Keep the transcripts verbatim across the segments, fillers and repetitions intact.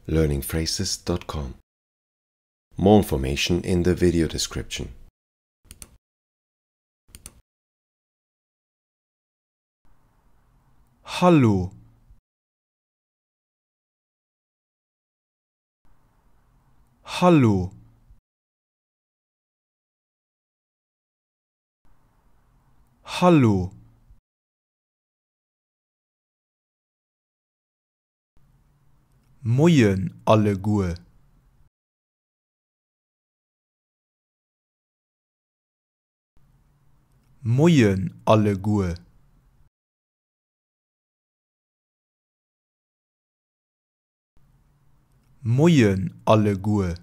learning phrases dot com. More information in the video description. Hallo. Hallo. Hallo. Moin alle Gue. Moin alle Gue. Moin alle Gue.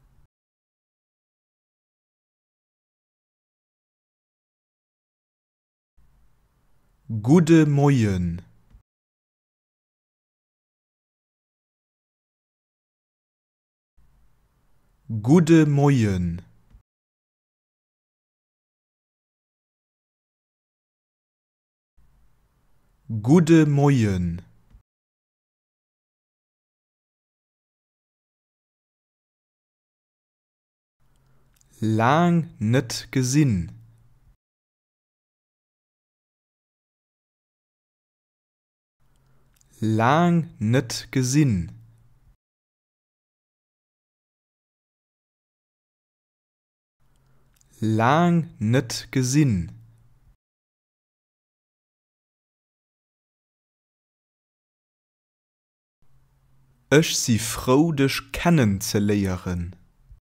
Gute Moin. Gute Moin. Gute Moin. Lang net gesinn. Lang net gesinn. Lang net gesinn. Ech si froh dich kennenzulernen.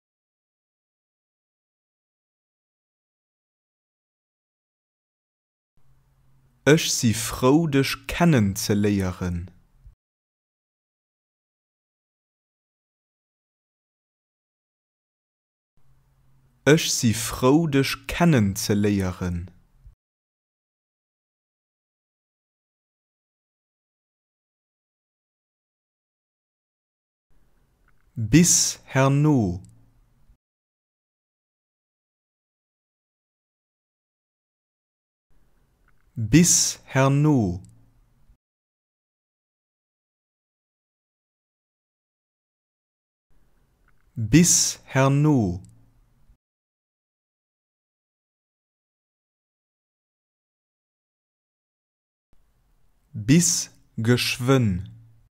Ech si froh dich kennenzulernen. Ech si froh dich kennenzulernen. Bis herno. Bis herno. Bis herno. Bis geschwön.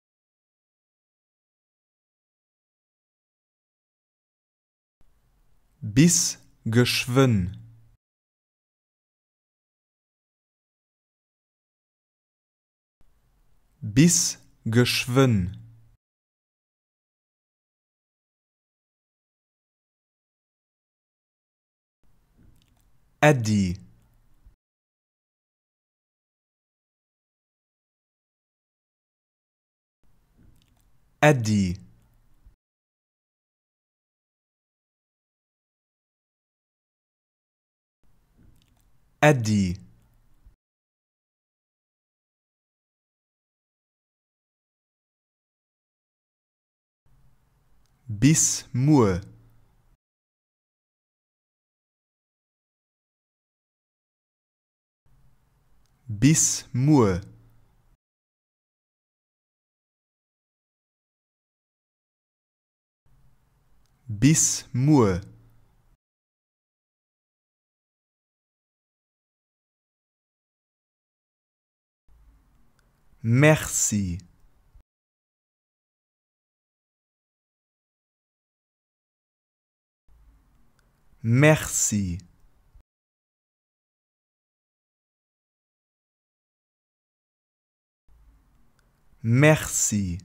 Bis geschwön. Bis geschwön. Eddie. Eddie. Eddie. Bis Mur. Bis Mur. Bis Mur. Merci. Merci. Merci.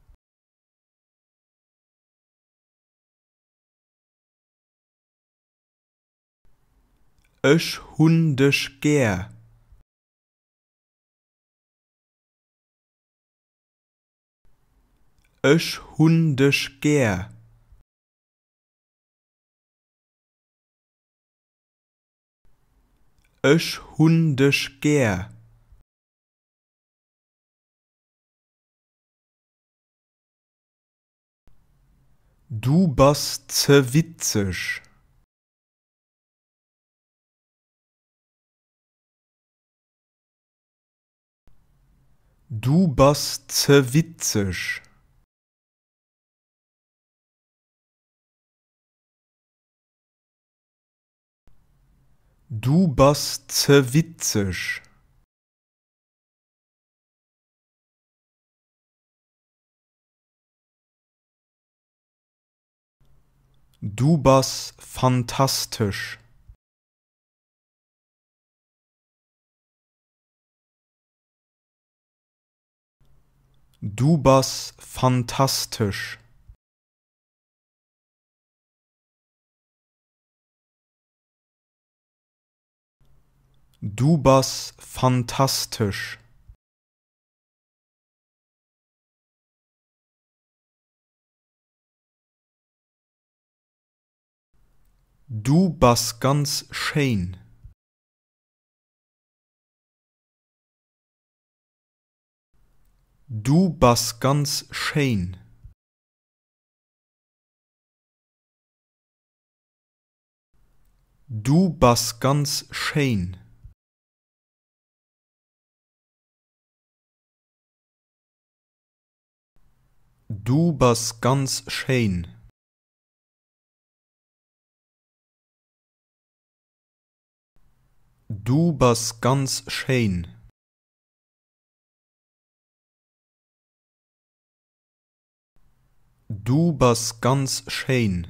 Ech hunn dich gär. Ech hunn dich gär. Ech hunn dich gär. Du bist ze witzig. Du bist ze witzig. Du bist zu witzig. Du bist fantastisch. Du bist fantastisch. Du bist fantastisch. Du bist ganz schön. Du bist ganz schön. Du bist ganz schön. Du bist ganz schön. Du bist ganz schön. Du bist ganz schön.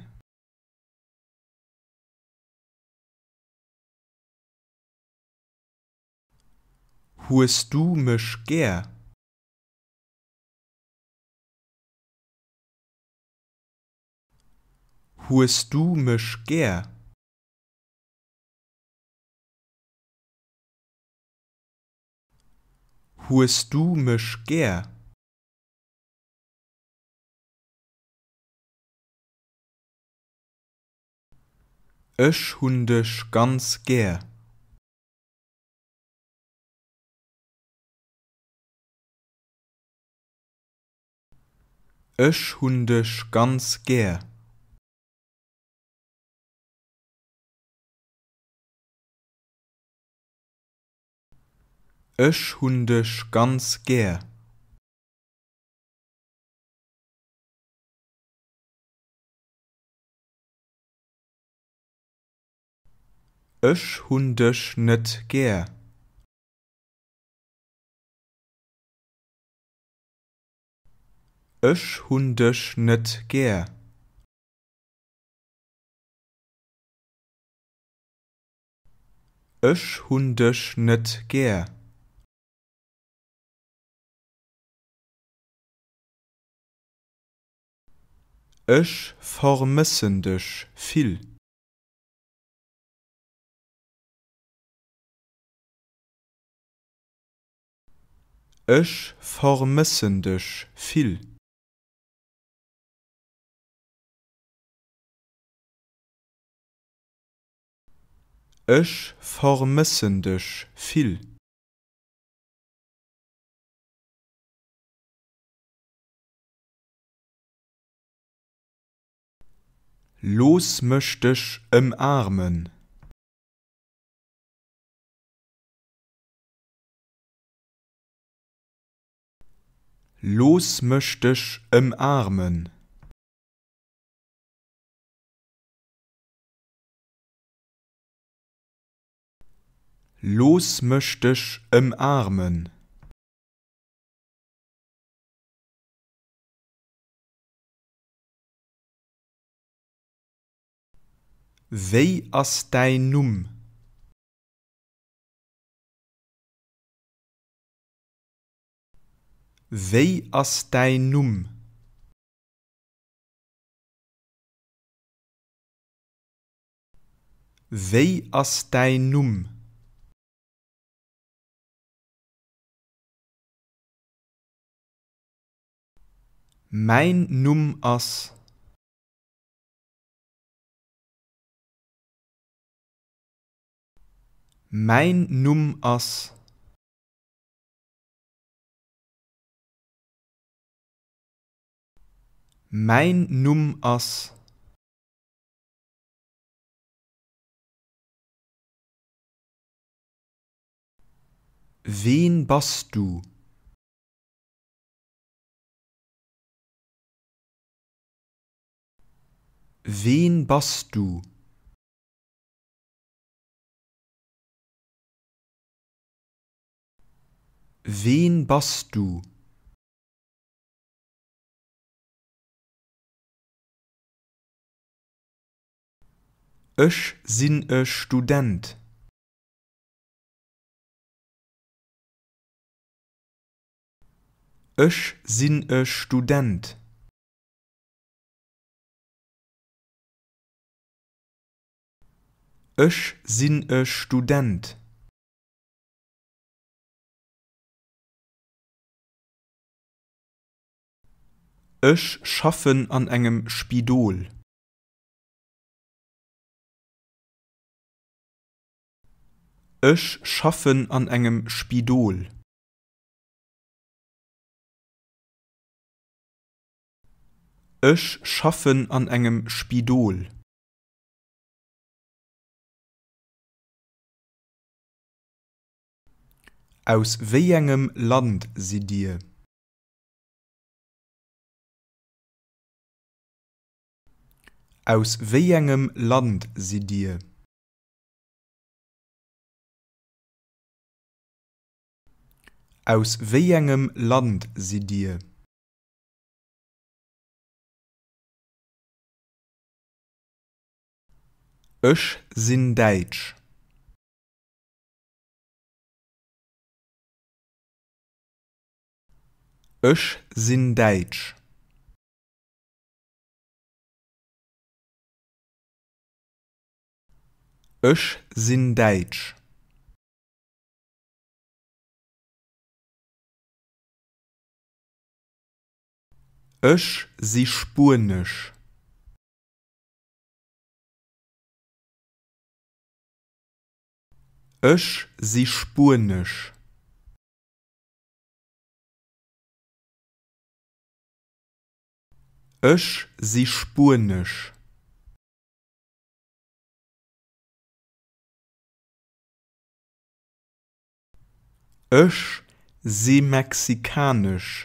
Huest du mich gern? Huest du mich gern? Huest du mich gern? Ich hun dich ganz gern. Ich hun dich ganz gern. Ich hun dich ganz gern. Ich hun dich net gern. Ich hun dich net gern. Ich hun dich net gern. Ich vermissen dich viel. Ich vermissen dich viel. Ich vermissen dich viel. Los mich dich umarmen. Los mich dich umarmen. Los mich dich umarmen. Wei ass dein Numm? Wei ass dein Numm? Wei ass dein Numm? Mein Numm ass. Mein Numm ass. Mein Numm ass. Wen bist du? Wen bist du? Wen bist du? Ich bin ein Student. Ich bin ein Student. Ich bin ein Student. Ich schaffe an engem Spidol. Ich schaffe an engem Spidol. Ich schaffe an engem Spidol. Aus welchem Land sie dir? Aus welchem Land sie dir? Aus welchem Land sie dir? Ich bin Deutsch. Ich bin Deutsch. Ich bin Deutsch. Ich bin Spanisch. Ich bin Spanisch. Ich bin Spanisch. Ich bin Mexikanisch.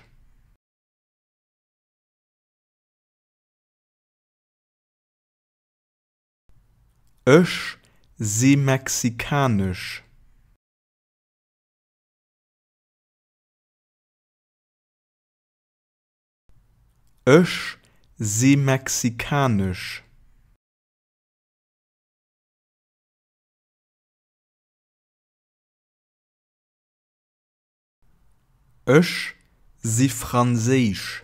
Ich bin Mexikanisch. Ich bin Mexikanisch. Ich bin Französisch.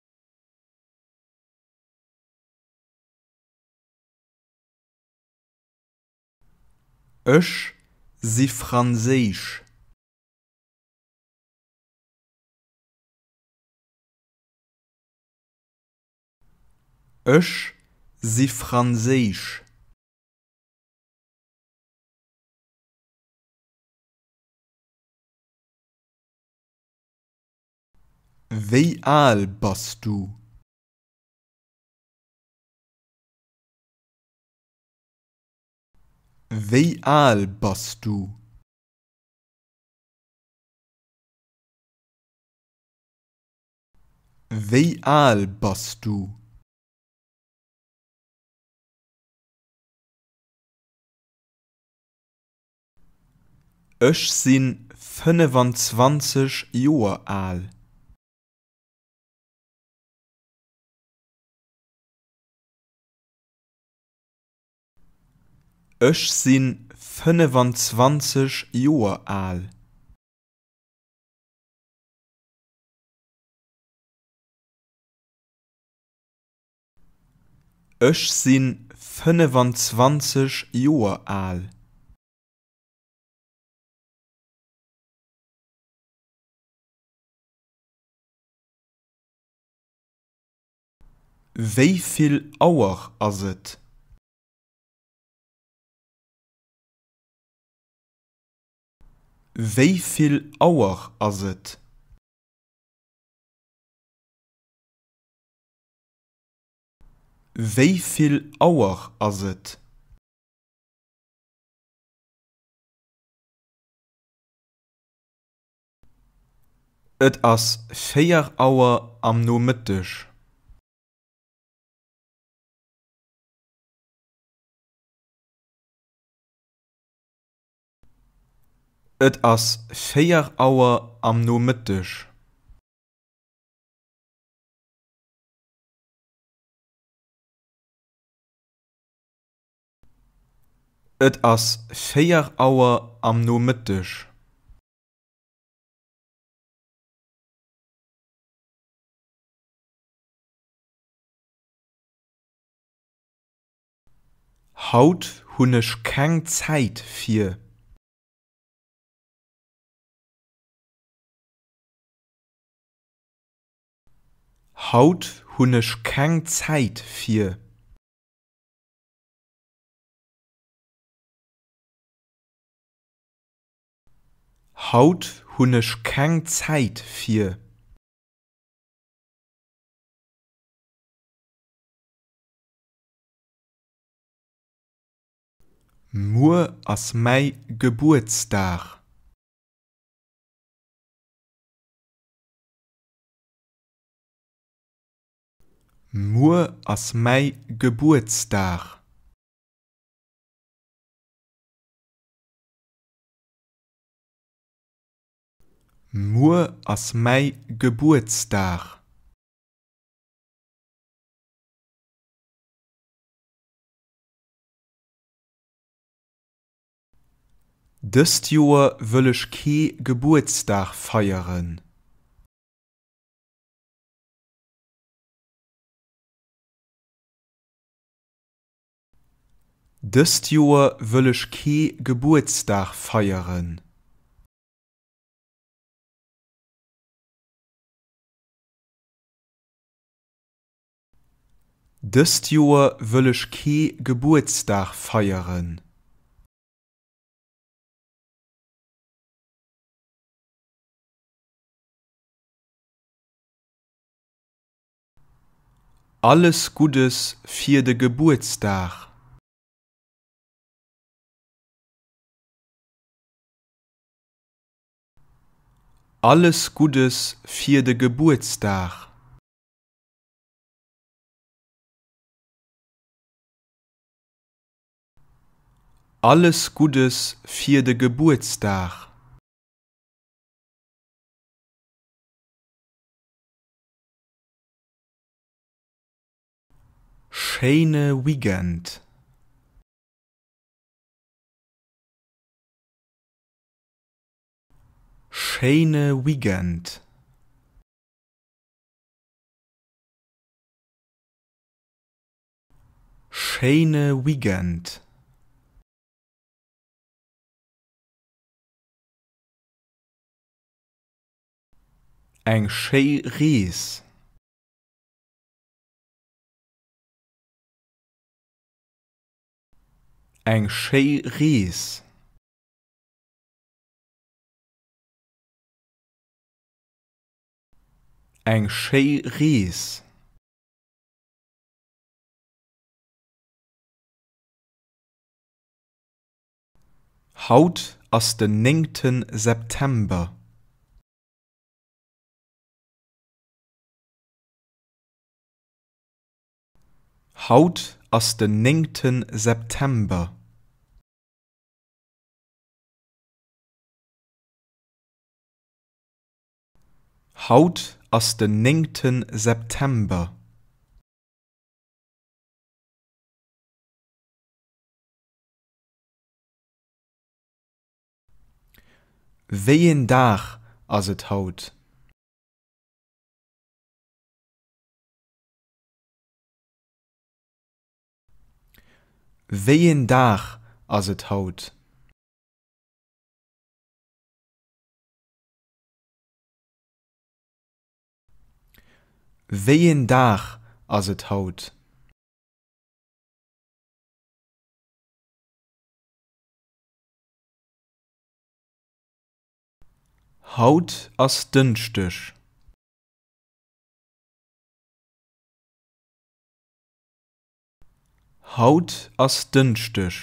Ich bin Französisch. Ich bin Französisch. Wie alt bist du? Wie alt bist du? Wie alt bist du? Ich bin fünfundzwanzig Jahre alt. Ich bin fünfundzwanzig Jahre alt. Ich bin fünfundzwanzig Jahre alt. Wie viel Uhr ist es? Wie viel Uhr ist es? Wie viel Uhr ist es? Et ist vier Uhr am Nachmittag. Et ass vier Auer am Nomittech. Et ass vier Auer am Nomittech. Haut hunn ech keng Zäit fir. Haut hunn ech keng Zäit fir. Haut hunn ech keng Zäit fir. Muer ass mei Geburtsdag. Muer ass mei Geburtsdag. Muer ass mei Geburtsdag. Dëst Joer wëll ech kee Geburtsdag feieren. Dëst Joer wëll ech kee Geburtsdag feieren. Dëst Joer wëll ech kee Geburtsdag feieren. Alles Gutes fir de Geburtsdag. Alles Gutes fir de Geburtsdag. Alles Gutes fir de Geburtsdag. Schöne Weekend. Schöne Weekend. Schöne Weekend. Eng schee Rees. Eng schee Rees. Eng schee Rees. Haut ass den néngten September. Haut ass den néngten September. Haut ass den néngten September. Wéien Dag ass et haut? Wéien Dag ass et haut? Wéien Dag ass et haut? Haut ass dënchtech. Haut ass dënchtech.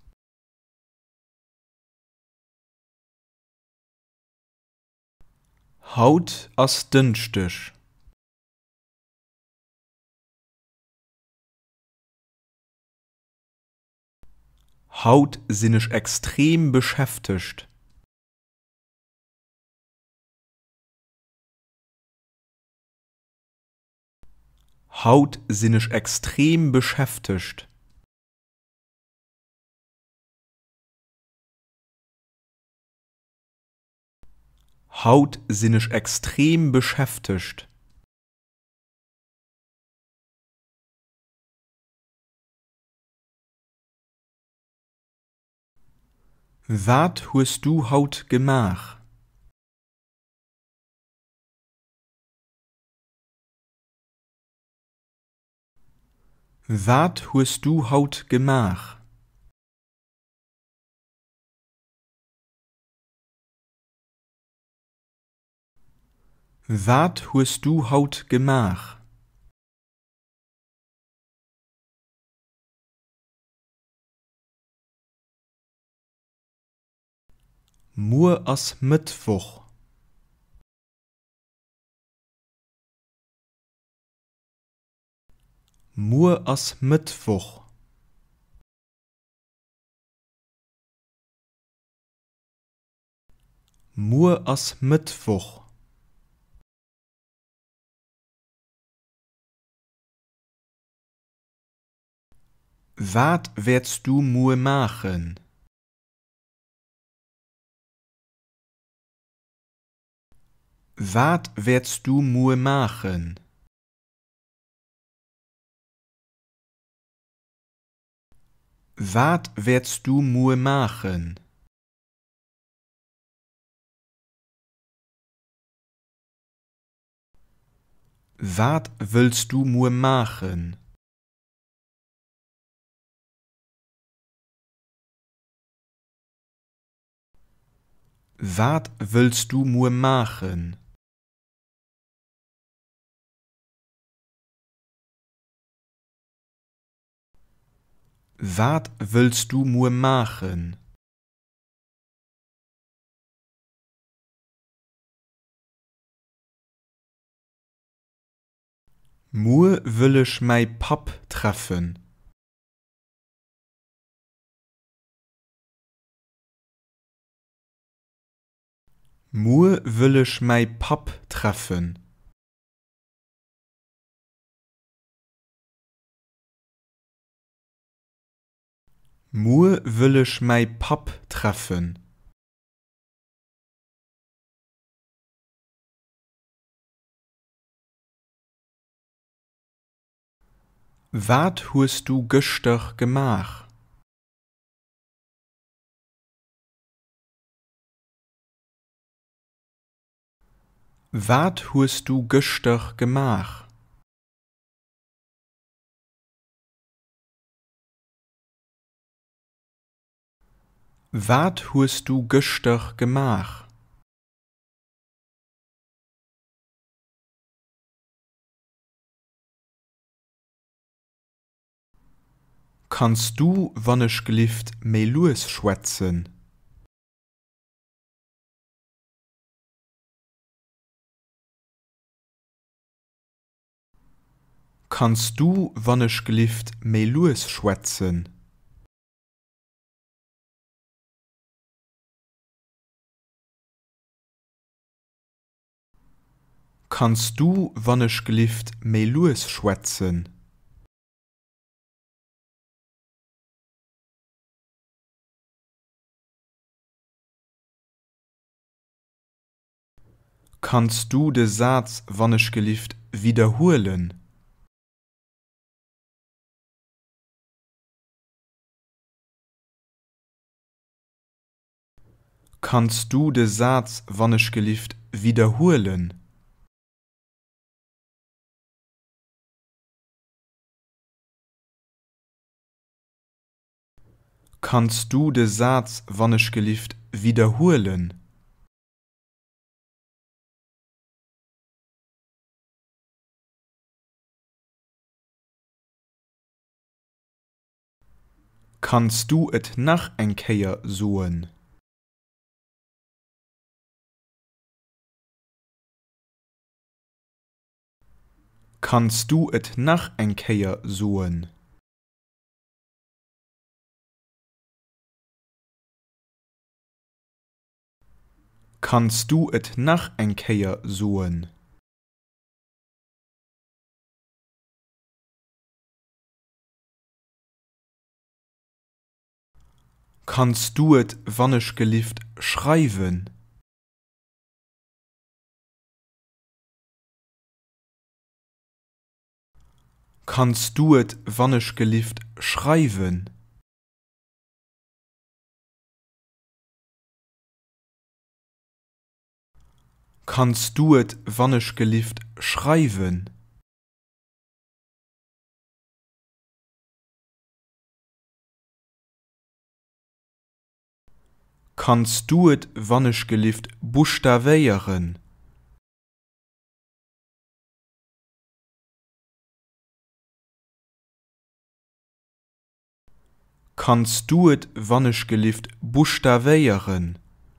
Haut ass dënchtech. Haut sinn ich extrem beschäftigt. Haut sinn ich extrem beschäftigt. Haut sinn ich extrem beschäftigt. Wat huest du haut gemach? Wat huest du haut gemach? Wat huest du haut gemach? Mur ass Mittwoch. Mur ass Mittwoch. Mur ass Mittwoch. Wat werdst du mur machen? Wat werdst du mur machen? Wat werdst du mur machen? Wat willst du mur machen? Wat willst du mur machen? Wat willst du mur machen? Mur will ich mei Pap treffen. Mur will ich mei Pap treffen. Mur will ich mei Pap treffen. Wat huest du gestern gemach? Wat huest du gestern gemach? Wat huest du gestern gemach? Kannst du, wann ich gelieft, mei Lues schwätzen? Kannst du, wann ich gelieft, mei Lues schwätzen? Kannst du, wann ich gelieft, mei Lues schwätzen? Kannst du de Satz, wann ich gelieft, wiederholen? Kannst du de Satz, wann ich gelieft, wiederholen? Kannst du de Satz, wann ich gelieft, wiederholen? Kannst du et nach enkeier soen? Kannst du et nach enkeier soen? Kannst du et nach enkeier soen? Kannst du et wannnech gelieft schreiben? Kannst du et wannnech gelieft schreiben? Kannst du et wannnech gelieft schreiben? Kannst du et wannnech gelieft buchstavéieren? Kannst du et wannnech gelieft buchstavéieren?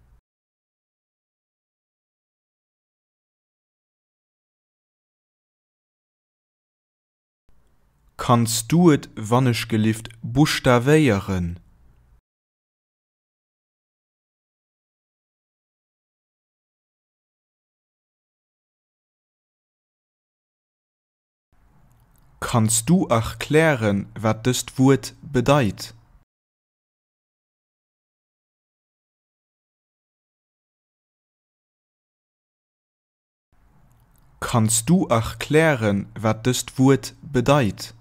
Kannst du et wannnech gelieft buchstavéieren? Kannst du erklären, wat dëst Wurt bedeit? Kannst du erklären, wat dëst Wurt bedeit?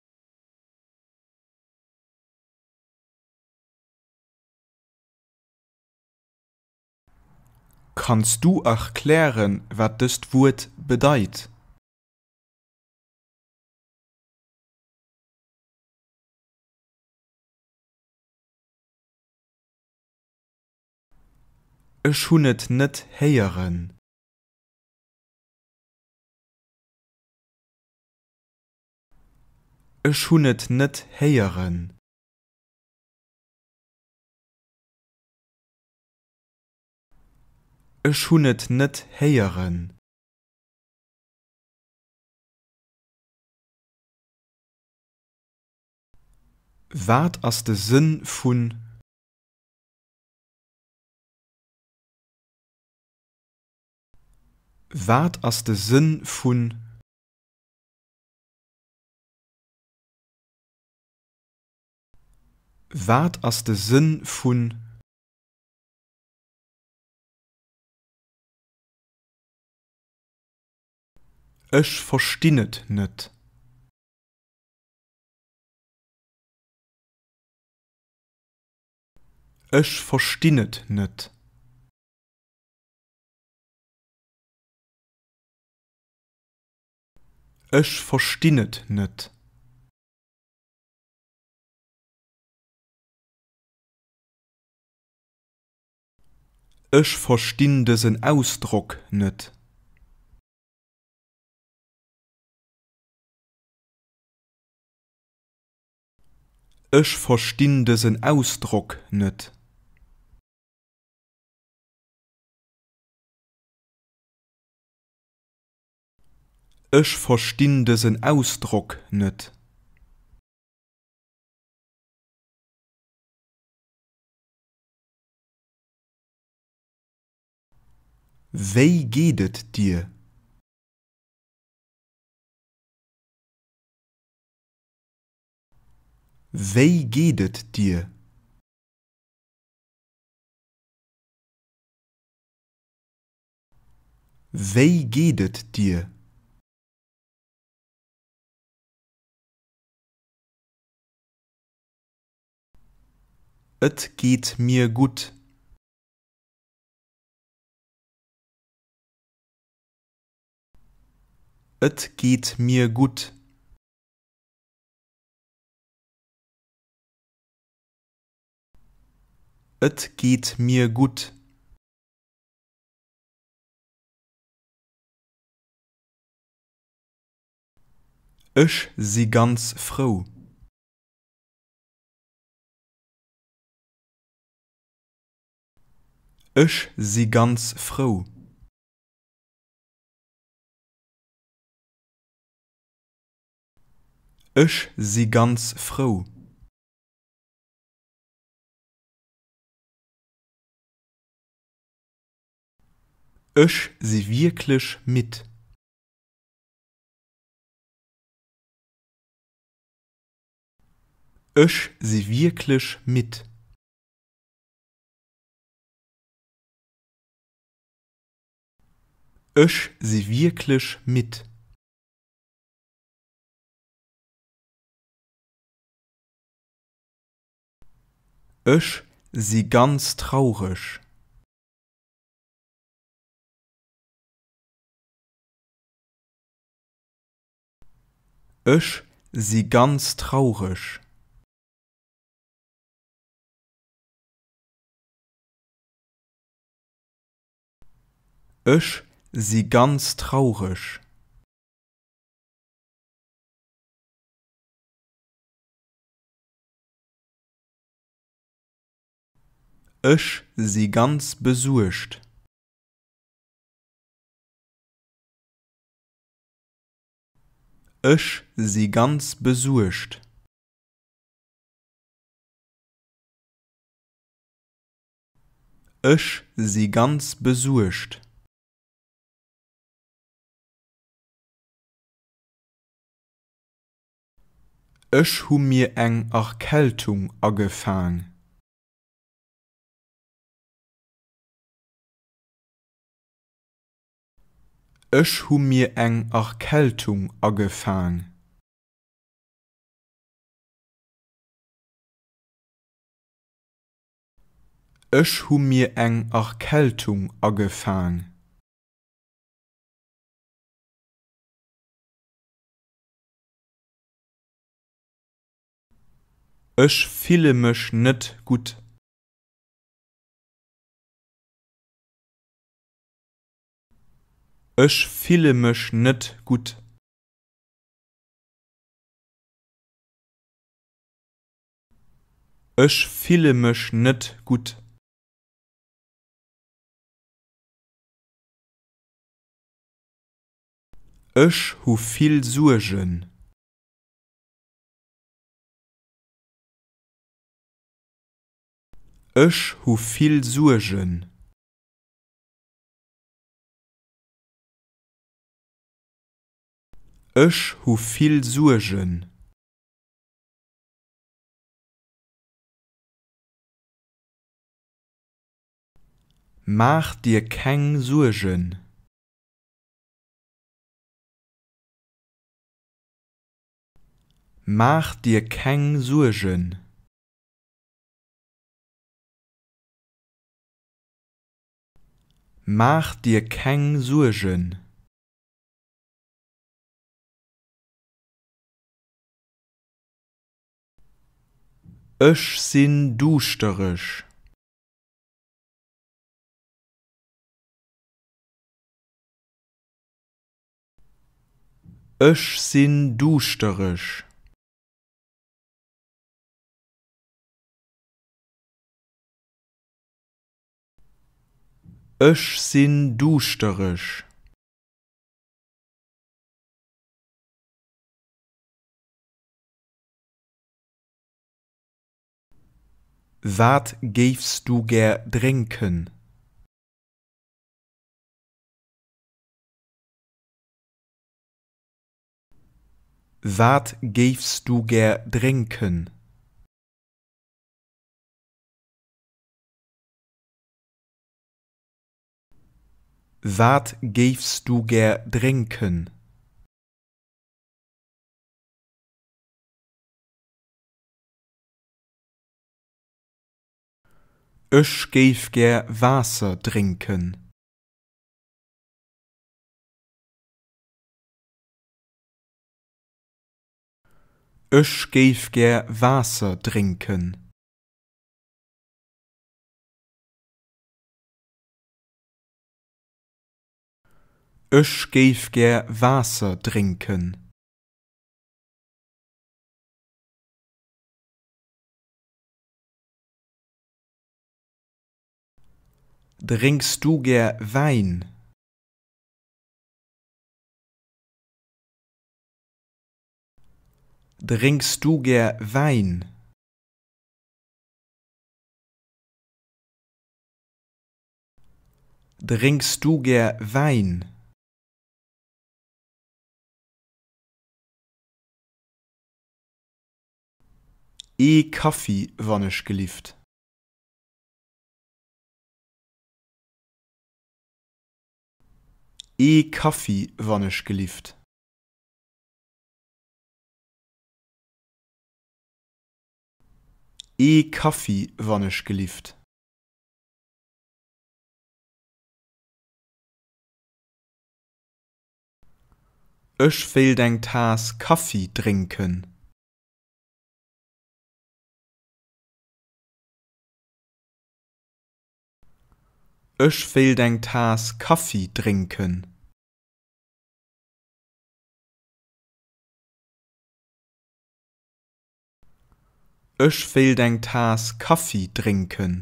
Kannst du erklären, wat dëst Wurt bedeit? Ech hunn et net héieren. Ech hunn et net héieren. Ech hunn et net héieren. Wat ass de Sinn vun Wat ass de Sinn vun Wat ass de Sinn vun Ech verstinnet net. Ech verstinnet net. Ech verstinnet net. Ech verstinn dësen Ausdruck net. Ech verstinn dësen Ausdruck net. Ech verstinn dësen Ausdruck net. Wéi geedet dir? Wéi geedet dir? Wéi geedet dir? Et geht mir gut. Et geht mir gut. Et geht mir gut. Ech si ganz froh. Ech si ganz froh. Ech si ganz froh. Ech si wirklich mit. Ech si wirklich mit. Ich sie wirklich mit. Ich sie ganz traurig. Ich sie ganz traurig. Ich sie ganz traurig. Ich sie ganz besorgt. Ich sie ganz besorgt. Ich sie ganz besorgt. Ich hu mir eng Erkältung agefang. Ich hu mir eng Erkältung agefang. Ich hu mir eng Erkältung agefang. Ich fühle mich net gut. Ich fühle mich net gut. Ich fühle mich net gut. Ich hu viel Sorgen. Ich hu viel Sorgen. Ich hu viel Sorgen. Mach dir kein Sorgen. Mach dir kein Sorgen. Mach dir kein Sorgen. Ich sin dusterisch. Ich sin dusterisch. Ich sin dusterisch. Wat gäfst du ger trinken? Wat gäfst du ger trinken? Wat gäfst du ger trinken? Ich gäf ger Wasser trinken. Ich gäf ger Wasser trinken. Ich gäf ger Wasser trinken. Trinkst du ger Wein? Trinkst du ger Wein? Trinkst du ger Wein? E Kaffee wann ich gelieft. E Kaffee wannnech gelieft. E Kaffee wannnech gelieft. Ech will eng Tas Kaffee trinken. Ech will eng Tas Kaffee trinken. Ech will eng Tas Kaffee trinken.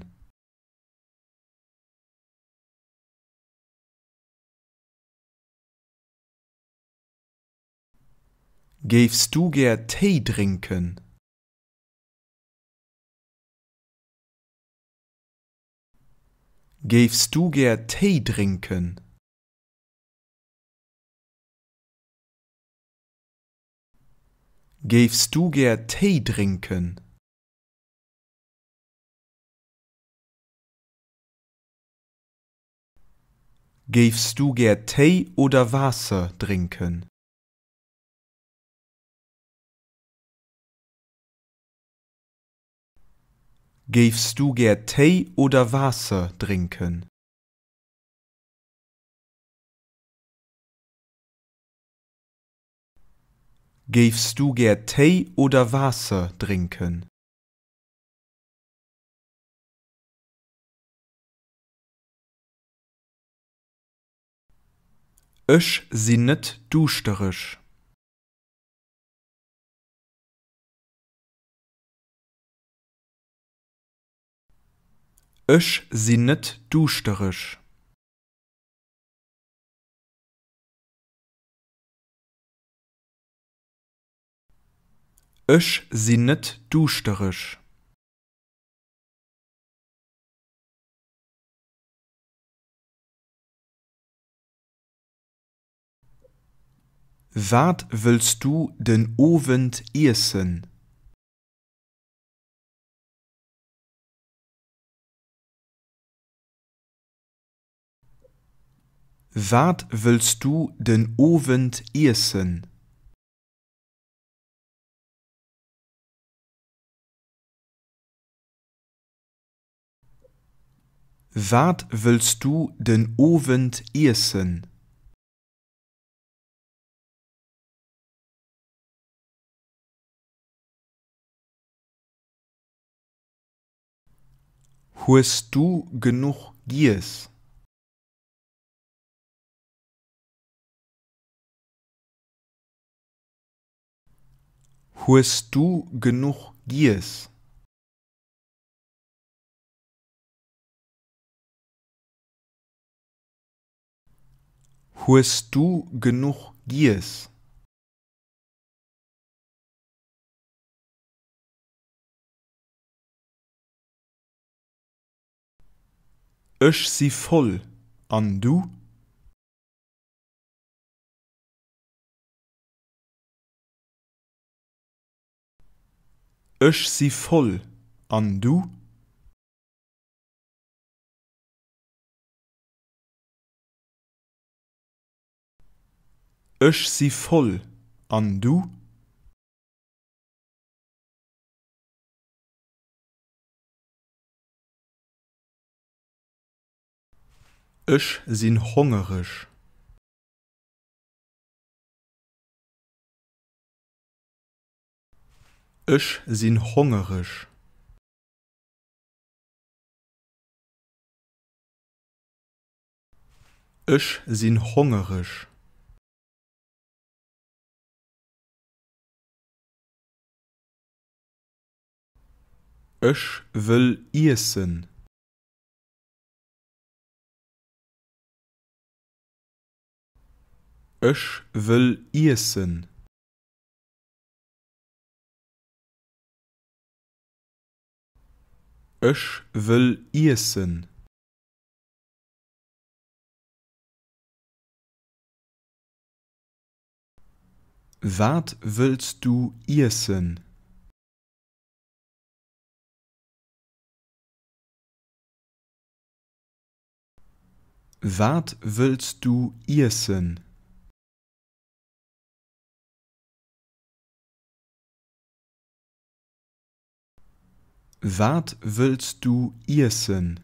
Gäfst du gär Tee trinken? Gäfst du gär Tee trinken? Gäfst du gär Tee trinken? Gäfst du gär Tee oder Wasser trinken? Gäfst du gär Tee oder Wasser trinken? Gäfst du gär Tee oder Wasser trinken? Ech sinn net duschterisch. Ech sinn net duschterisch. Ech sinn net duschterisch. Wat willst du den Ovent essen? Wat willst du den Ovent essen? Wat willst du den Ovent essen? Huest du genug Gies? Huest du genug Gies? Huest du genug Gies? Ech si voll, an du? Ech si voll, an du? Ech si voll, an du? Ech sinn hungerisch. Ech sinn hungerisch. Ech sinn hungerisch. Ech will essen. Ech will essen. Ech will essen. Wat willst du essen? Wat willst du essen? Wat willst du essen?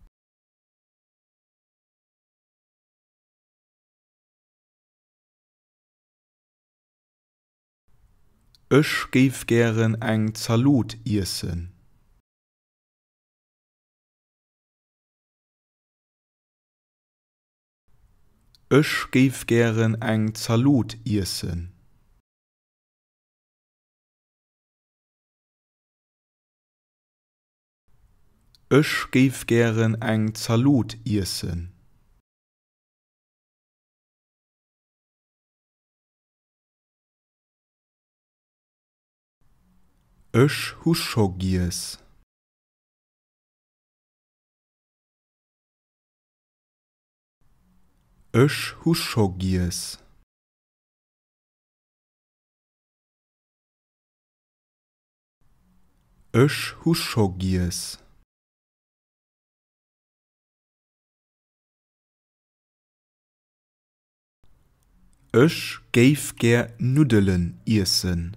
Ich gef gern eng Salut essen. Ich gef gern eng Salut essen. Ich gef gern eng Salut essen. Ich hu scho gies. Ich hu scho gies. Ich hu scho gies. Ich gef ger Nudelen essen.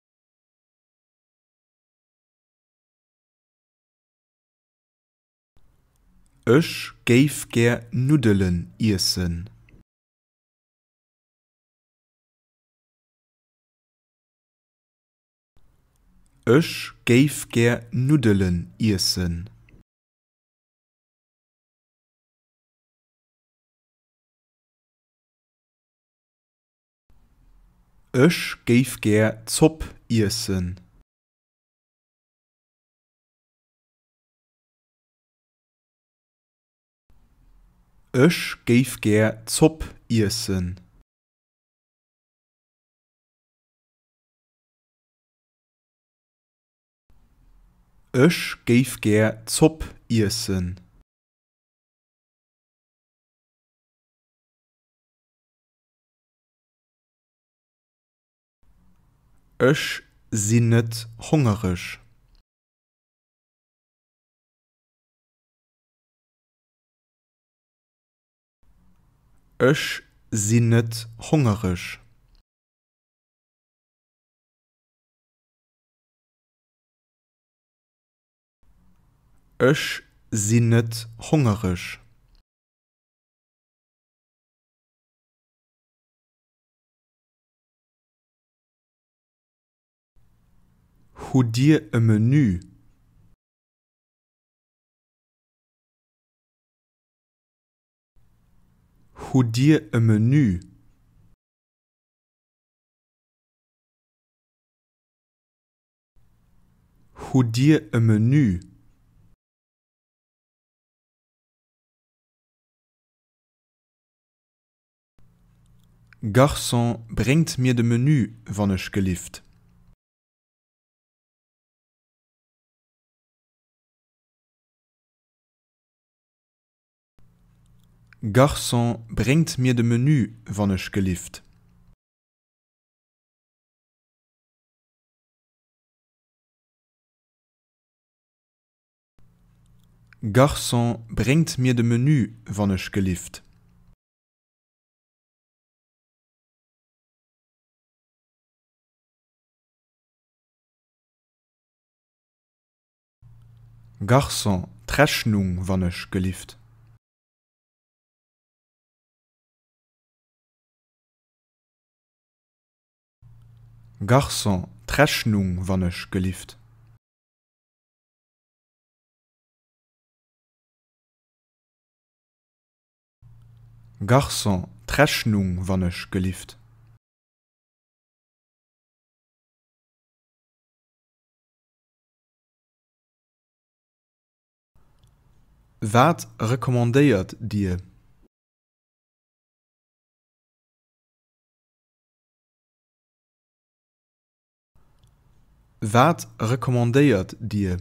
Ich gef ger Nudelen essen. Ich gef ger Nudelen essen. Ich gef ger Zopp essen. Ich gef ger Zopp essen. Ich gef ger Zopp essen. Ich sinn net hungerisch. Ich sinn net hungerisch. Ich sinn net hungerisch. Hu dir e Menü? Hu dir e Menü? Hu dir e Menü? Garçon, bringt mir de Menü, wann ich gelieft. Garçon, bringt mir de Menü, wann ich gelieft. Garçon, bringt mir de Menü, wann ich gelieft. Garçon, Trechnung, wann ich gelieft. Garçon, Trechnung, wann ich gelieft. Garçon, Trechnung, wann ich gelieft. Wat rekommandeiert dir? Wat rekommandeiert dir?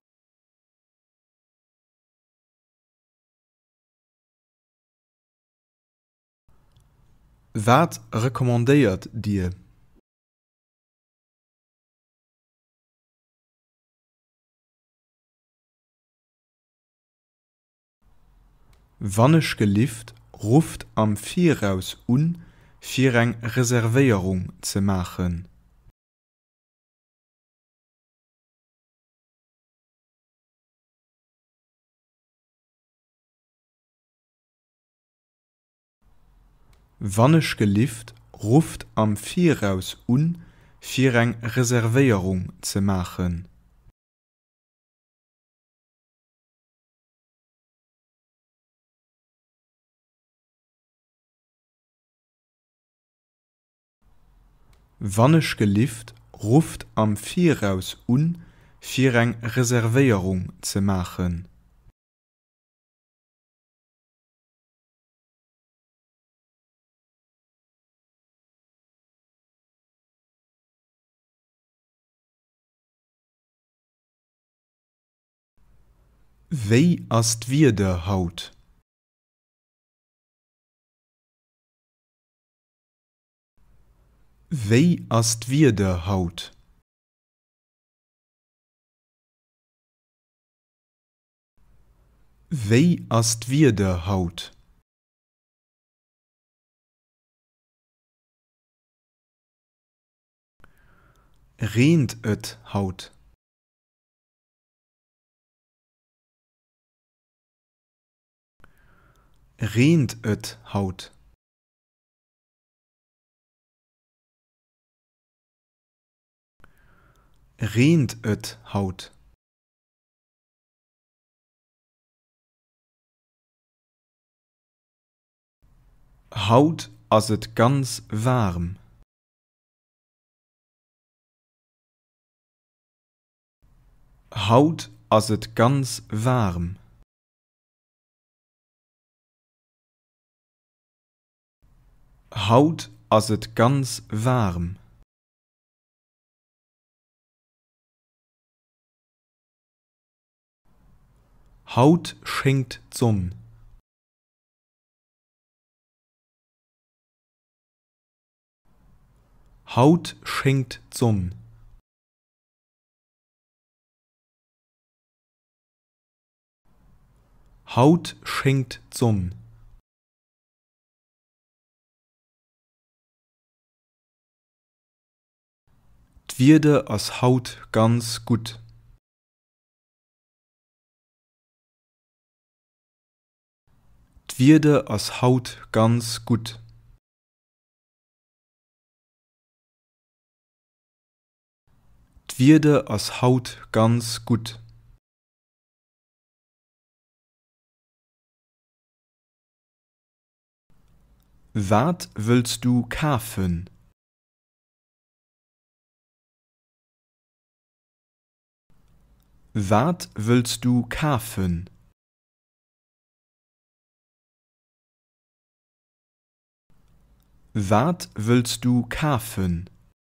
Wat rekommandeiert dir? Wannnech gelieft, ruft am Viraus un, fir eng Reservéierung ze machen. Wannnech gelieft, ruft am Viraus un, fir eng Reservéierung ze machen. Wannnech gelieft, ruft am Viraus un, fir eng Reservéierung ze machen. Wéi ass d'Wieder haut? Wéi ass d'Wieder haut? Wéi ass d'Wieder haut? Reent et haut? Reent et haut? Reent et haut? Haut ass et ganz warm. Haut ass et ganz warm. Haut ass et ganz warm. Haut schenkt d'Sonn. Haut schenkt d'Sonn. Haut schenkt d'Sonn. D'Wierde ass haut ganz gut. D'Wierde ass haut ganz gut. D'Wierde ass haut ganz gut. Wat wëllst du kafen? Wat wëllst du kafen? Wat wëllst du kafen?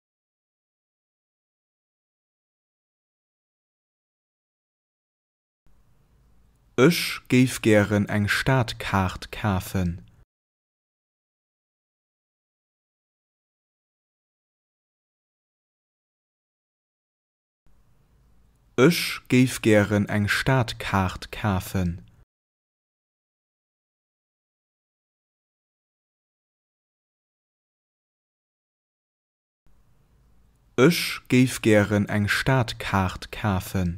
Ech géif gern eng Staatkart kafen. Ech géif gern eng Staatkart kafen. Ech géif gern eng Staatkart kafen.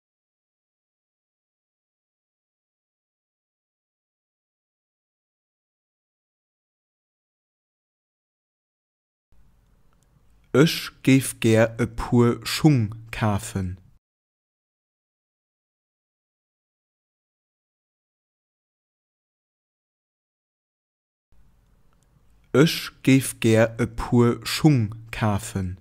Ech géif gär e puer Schung kafen. Ech géif gär e puer Schung kafen.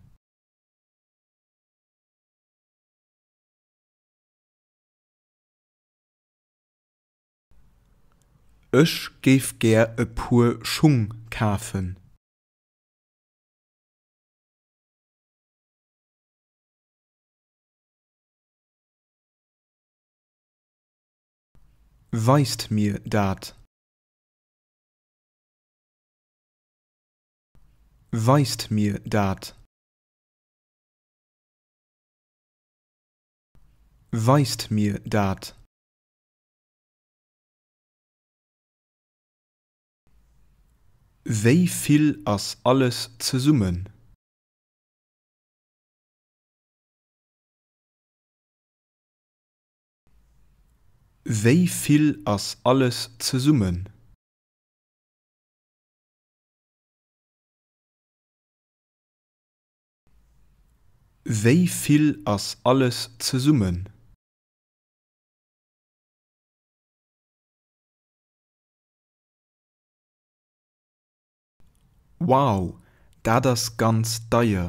Ech géif gär e puer Schung kafen. Weist mir dat. Weist mir dat. Weist mir dat. Wéi vill ass alles zesummen? Wéi vill ass alles zesummen? Wéi vill ass alles zesummen? Wow, dat ass ganz deier.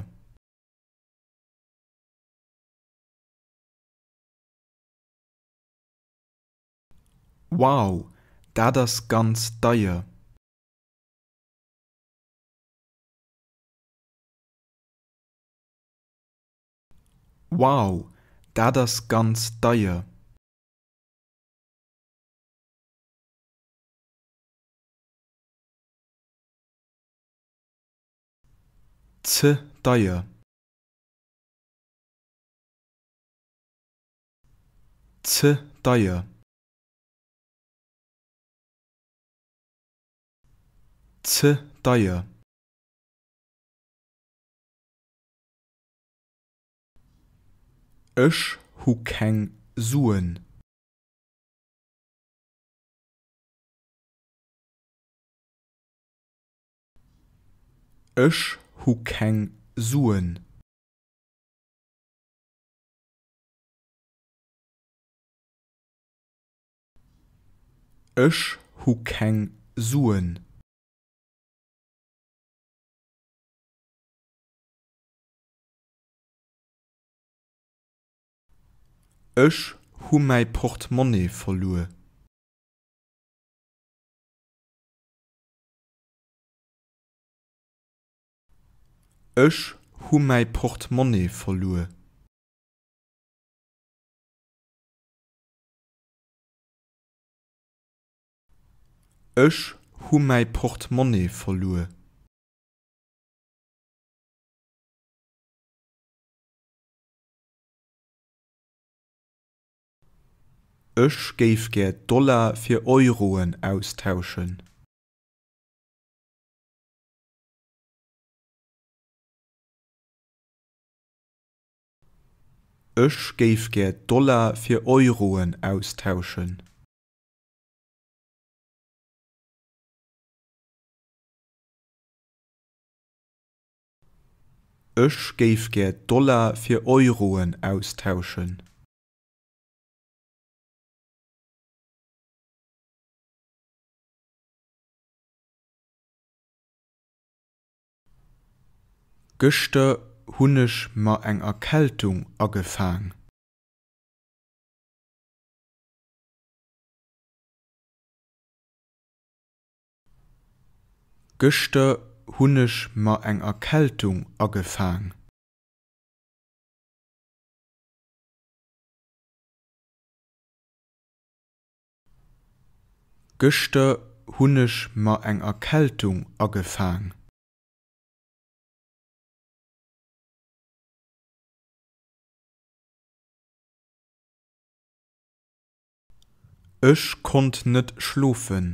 Wow, dat ass ganz deier. Wow, dat ass ganz deier. Ze deier. Ze deier. Ze deier. Ech hu keng Suen. Ech hu keng Suen. Ech hu keng Suen. Ech hu mei Portemonnaie verlue. Ech hu mei Portemonnaie verlue. Ech hu mei Portemonnaie verlue. Ech géif gär Dollar fir Euroen austauschen. Ech géif gär Dollar fir Euroen austauschen. Ech géif gär Dollar fir Euroen austauschen. Gëster hunnech ma eng Erkältung agefang. Gëster hunnech ma eng Erkältung agefang. Gëster hunnech ma eng Erkältung agefang. Ech konnt net schlofen.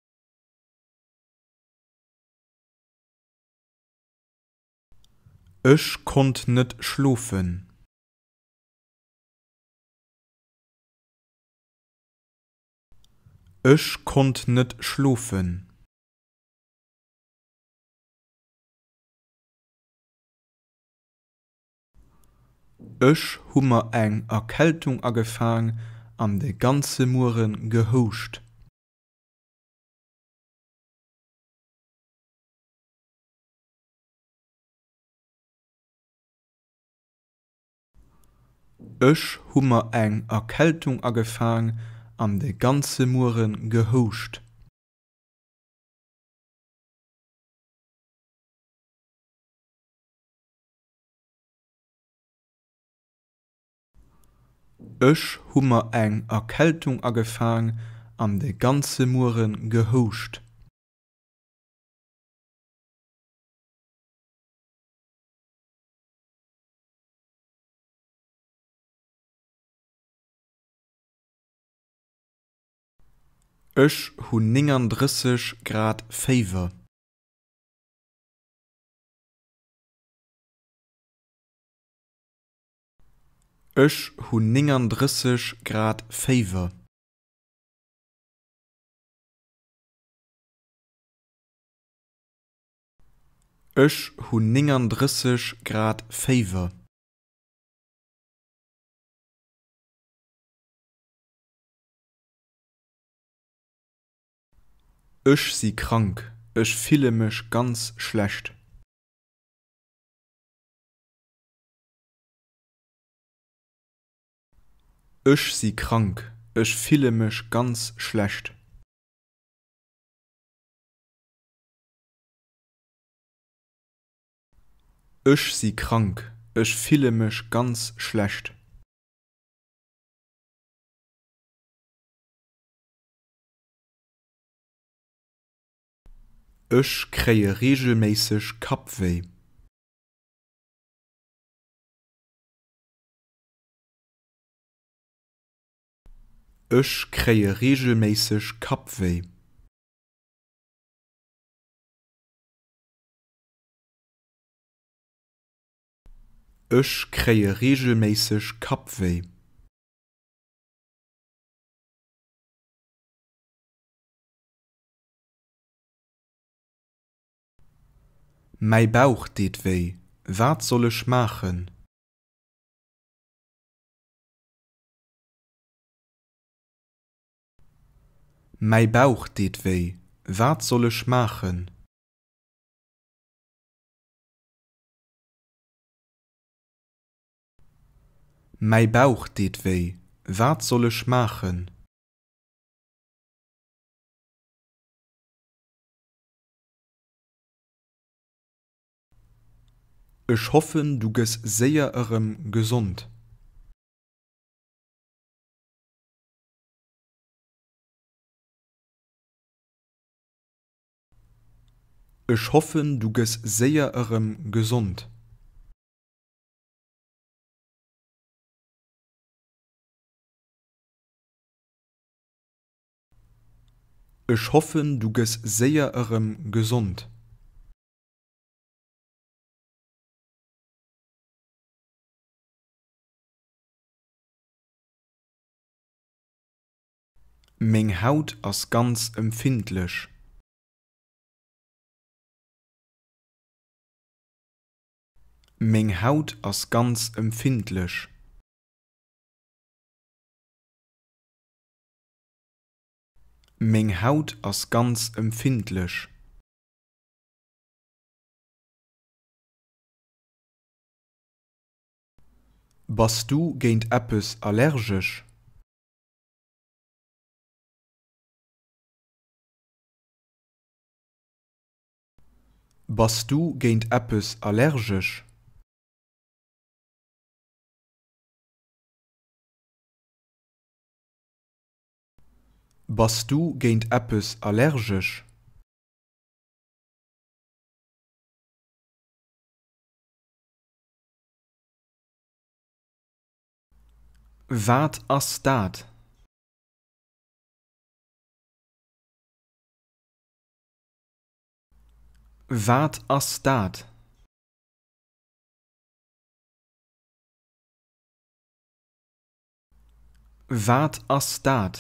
Ech konnt net schlofen. Ech konnt net schlofen. Ech hummer eng Erkältung agefang an de ganze Muren gehouscht. Ech hummer eng Erkältung agefang an de ganze Muren gehouscht. Ech hummer eng Erkältung agefang an de ganze Muren gehouscht. Ech hun neununddreißig Grad Fever. Ech hunn neununddreißig Grad Féiver. Ech hunn neununddreißig Grad Féiver. Ech si krank, ech fühle mich ganz schlecht. Ech si krank, ech fühle mich ganz schlecht. Ech si krank, ech fühle mich ganz schlecht. Ech kreie regelmäßig Kopfweh. Ech kreie regelmäßig Kopfweh. Ech kreie regelmäßig Kopfweh. Mei Bauch deet weh, wat soll ich machen? Mei Bauch deet weh, wat soll ich machen? Mei Bauch deet weh, wat soll ich machen? Ich hoffen, du gehst sehr erem gesund. Ich hoffen, du gehst sehr erem gesund. Ich hoffen, du gehst sehr erem gesund. Meng Haut ass ganz empfindlich. Meng Haut ass ganz empfindlich. Meng Haut ass ganz empfindlich. Bist du géint eppes allergisch? Bist du géint eppes allergisch? Bist du géint eppes allergisch? Wat ass dat? Wat ass dat? Wat ass dat?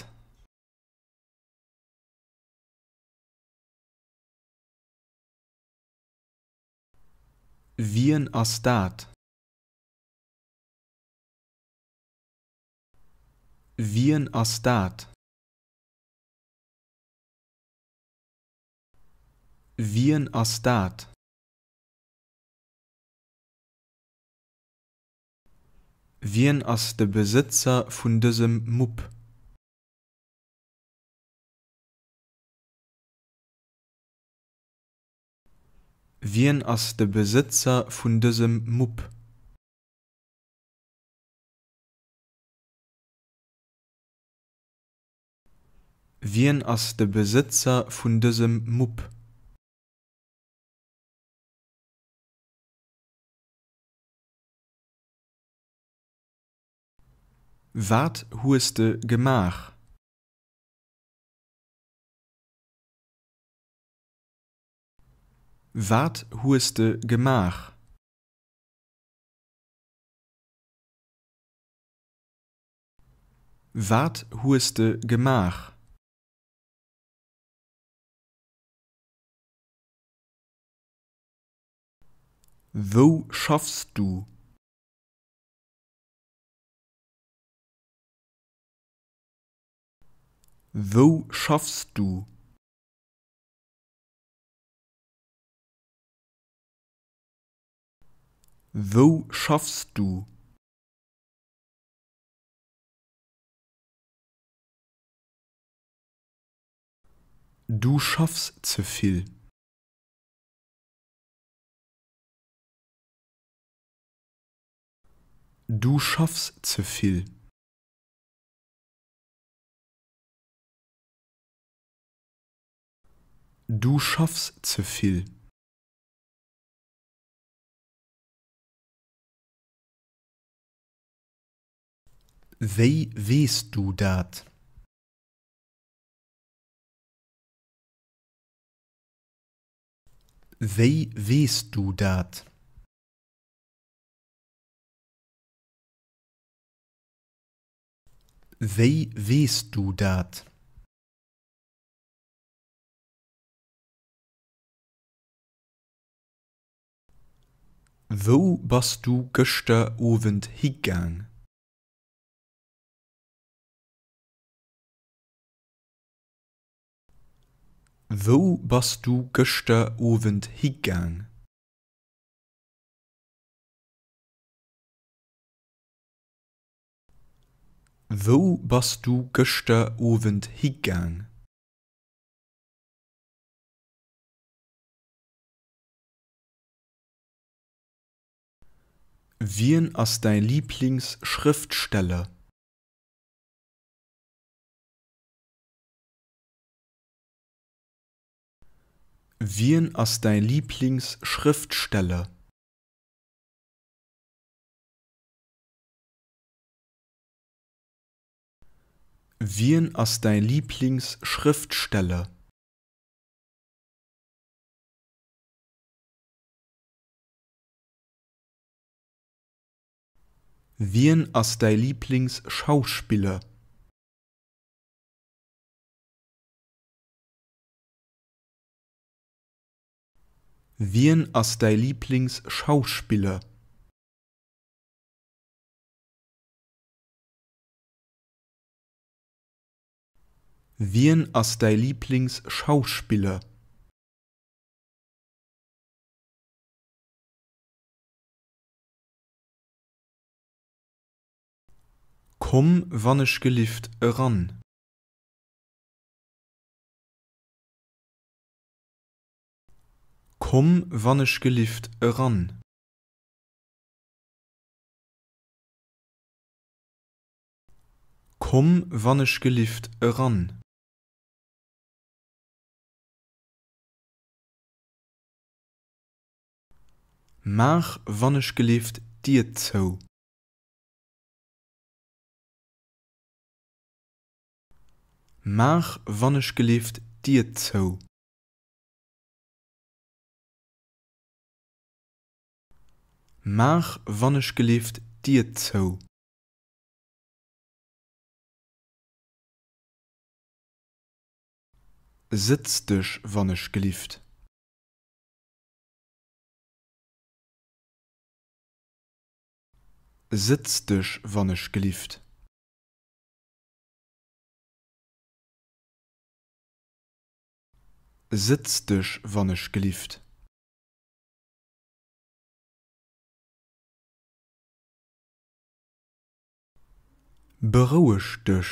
Wien ass dat? Wien ass dat? Wien ass dat? Wien ass de Besitzer vun dësem Mupp? Wien ass de Besitzer vun dësem Mupp? Wien ass de Besitzer vun dësem Mupp? Wat huest de gemach? Wat huest de gemach? Wat hueste gemach? Wo schaffst du? Wo schaffst du? Wo schaffst du? Du schaffst zu viel. Du schaffst zu viel. Du schaffst zu viel. Wéi weest du dat? Wéi weest du dat? Wéi weest du dat? Wo bist du gëster Owend higang? Wo bist du gëster Owend higang? Wo bist du gëster Owend higang? Wien ass dein Lieblingsschriftsteller? Wien ass dein Lieblingsschriftsteller? Wien ass dein Lieblingsschriftsteller? Wien ass dein Lieblingsschauspieler? Wien ass dein Lieblingsschauspieler? Wien ass dein Lieblingsschauspieler? Komm wannnech gelieft ran. Komm wannnech gelieft ran. Komm wannnech gelieft ran. Mach wannnech gelieft dir zo. Mach wannnech gelieft dir zo. Mach wannnech gelieft dir zo. Sitz dich wannnech gelieft. Sitz dich wannnech gelieft. Sitz dich wannnech gelieft. Beruhig dich.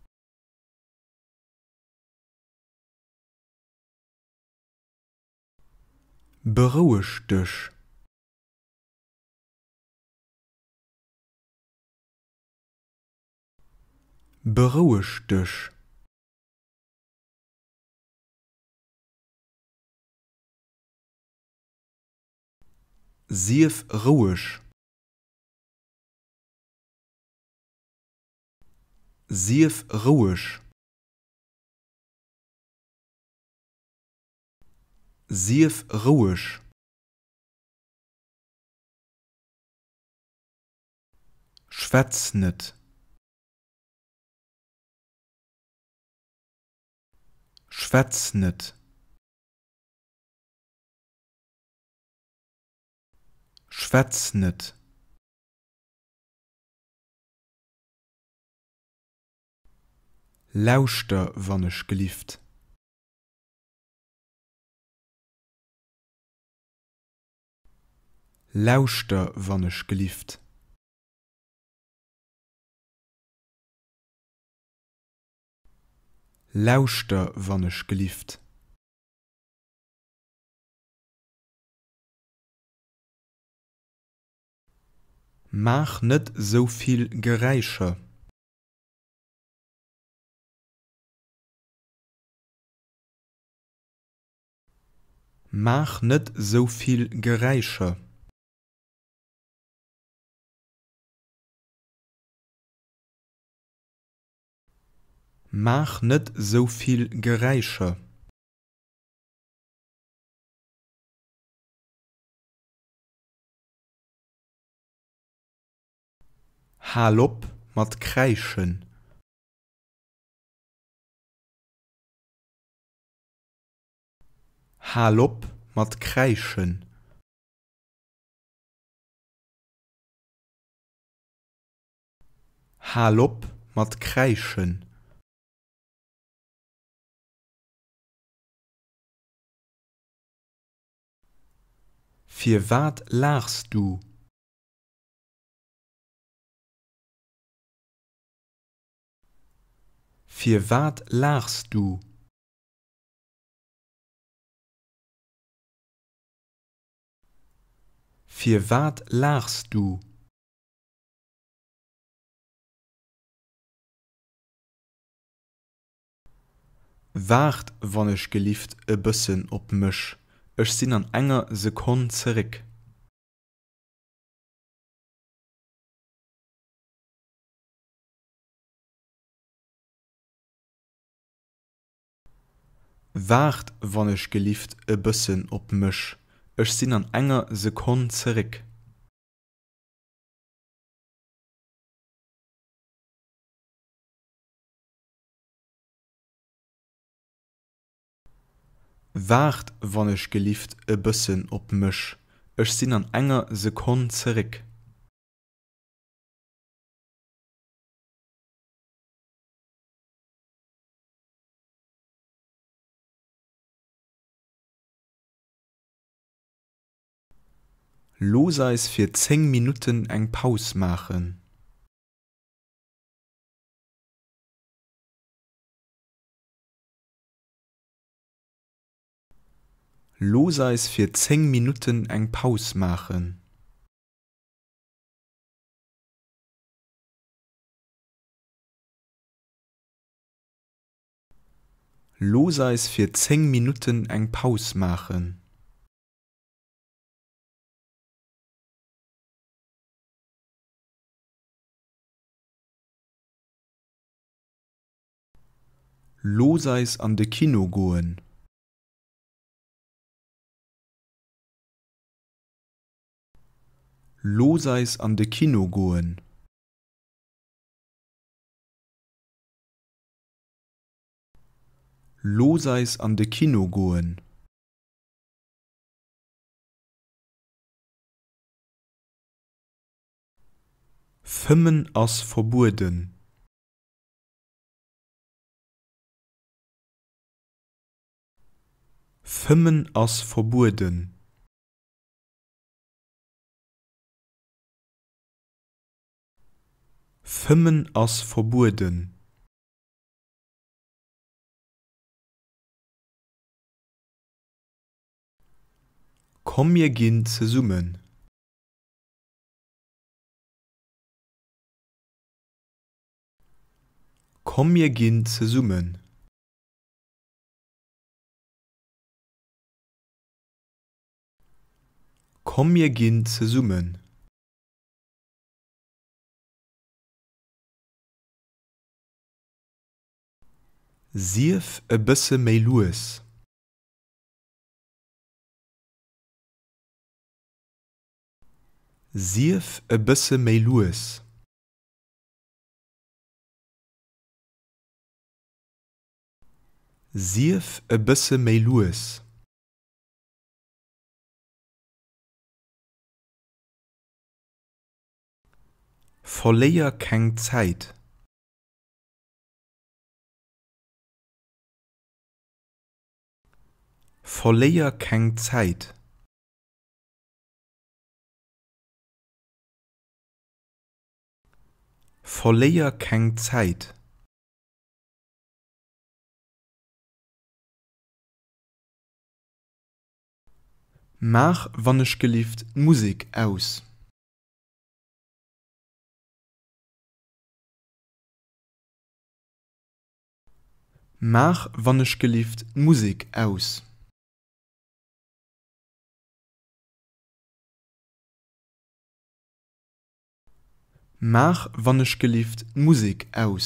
Beruhig dich. Beruhig dich. Sief ruhig. Sief ruhig. Sief ruhig. Schwätz net. Schwätz net. Schwätz net. Lauschter wann ich gelieft. Lauschter wann ich gelieft. Lauschter wann ich gelieft. Mach net so viel Geräische. Mach net so viel Geräische. Mach net so viel Geräische. Hal op mat Kreischen. Hal op mat Kreischen. Hal op mat Kreischen. Für wat lachst du? Für wat lachst du? Für wat lachst du? Wart wann ich gelieft e bëssen op mich. Ich sinn an enger Sekund zurück. Wart wann ich gelieft e bëssen op mich. Ich sinn an enger Sekund zurück. Wart wann ich gelieft e bëssen op mich. Ich sinn an enger Sekund zurück. Los eis für zehn Minuten eng Paus machen. Los eis für zehn Minuten eng Paus machen. Los eis für zehn Minuten eng Paus machen. Los eis an de Kino goen. Los eis an de Kino goen. Los eis an de Kino goen. Fëmmen ass verboden. Fëmmen ass verboden. Fëmmen ass verboden. Komm mir ginn ze summen. Komm mir ginn ze summen. Komm mir ginn ze summen. Sief e bësse méi lues. Sief e bësse méi lues. Sief e bësse méi lues. Verléier keng Zäit. Verléier keng Zäit. Verléier keng Zäit. Mach wannnech gelieft Musik aus. Mach wannnech gelieft Musik aus. Mach wannnech gelieft Musik aus.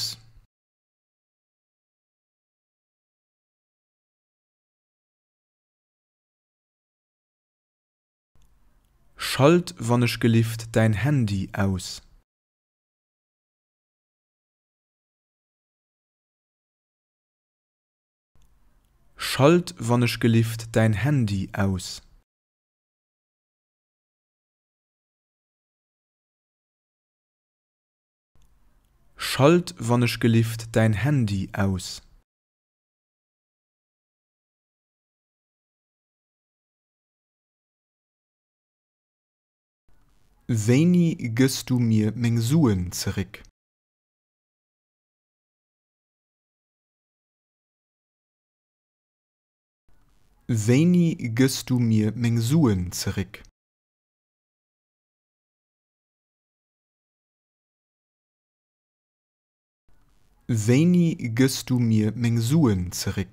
Schalt wannnech gelieft dein Handy aus. Schalt wannnech gelieft dein Handy aus. Schalt wannnech gelieft dein Handy aus. Wéini gëst du mir még Suen zeréck? Wéini gëst du mir még Suen zeréck? Wéini gëst du mir még Suen zeréck?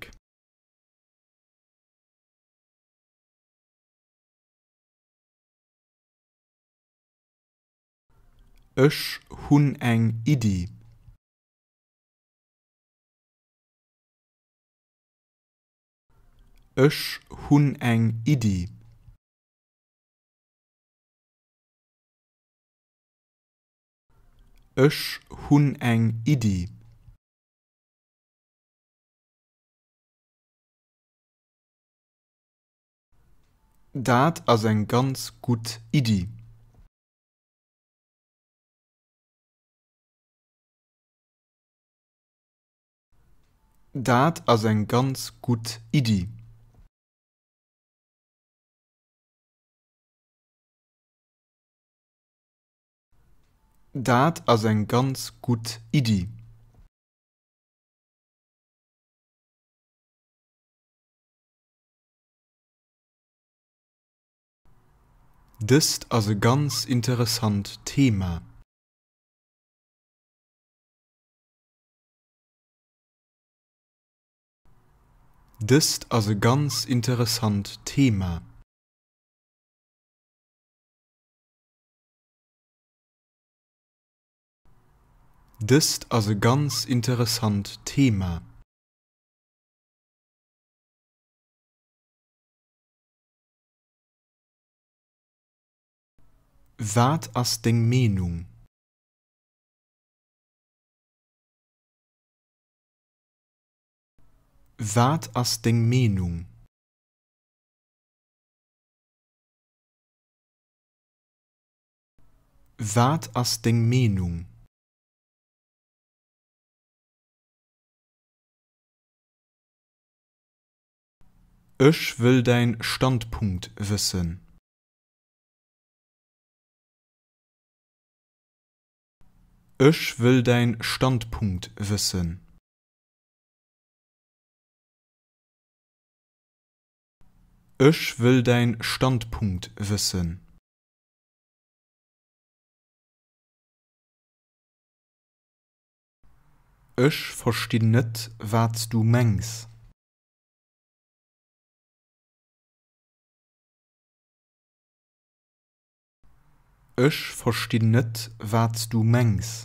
Ech hunn eng Iddi. Ech hunn eng Iddi. Ech hunn eng Iddi. Dat ass eng ganz gut Iddi. Dat ass eng ganz gut Iddi. Dat ass eng ganz gut Iddi. Dëst ass e ganz interessant Thema. Dëst ass e ganz interessant Thema. Dëst ass e ganz interessant Thema. Wat ass deng Menung? Wat ass deng Menung? Wat ass deng Menung? Ech will dein Standpunkt wissen. Ech will dein Standpunkt wissen. Ech will dein Standpunkt wissen. Ech versteh net, wat du mengst. Ech versteh net, wat du mengst.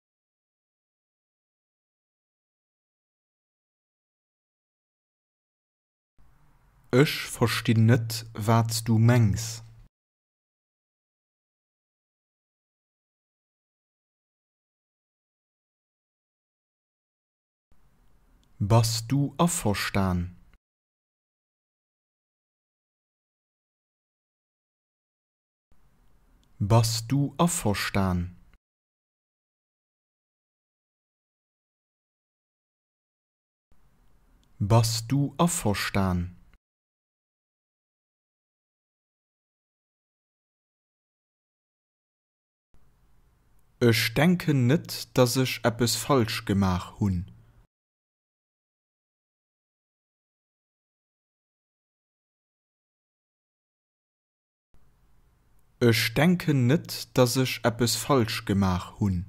Ech versteh net, wat du mengst. Bist du afverstaan? Bist du afverstaan? Bist du afverstaan? Ich denke nicht, dass ich etwas falsch gemacht hun. Ich denke nicht, dass ich etwas falsch gemacht hun.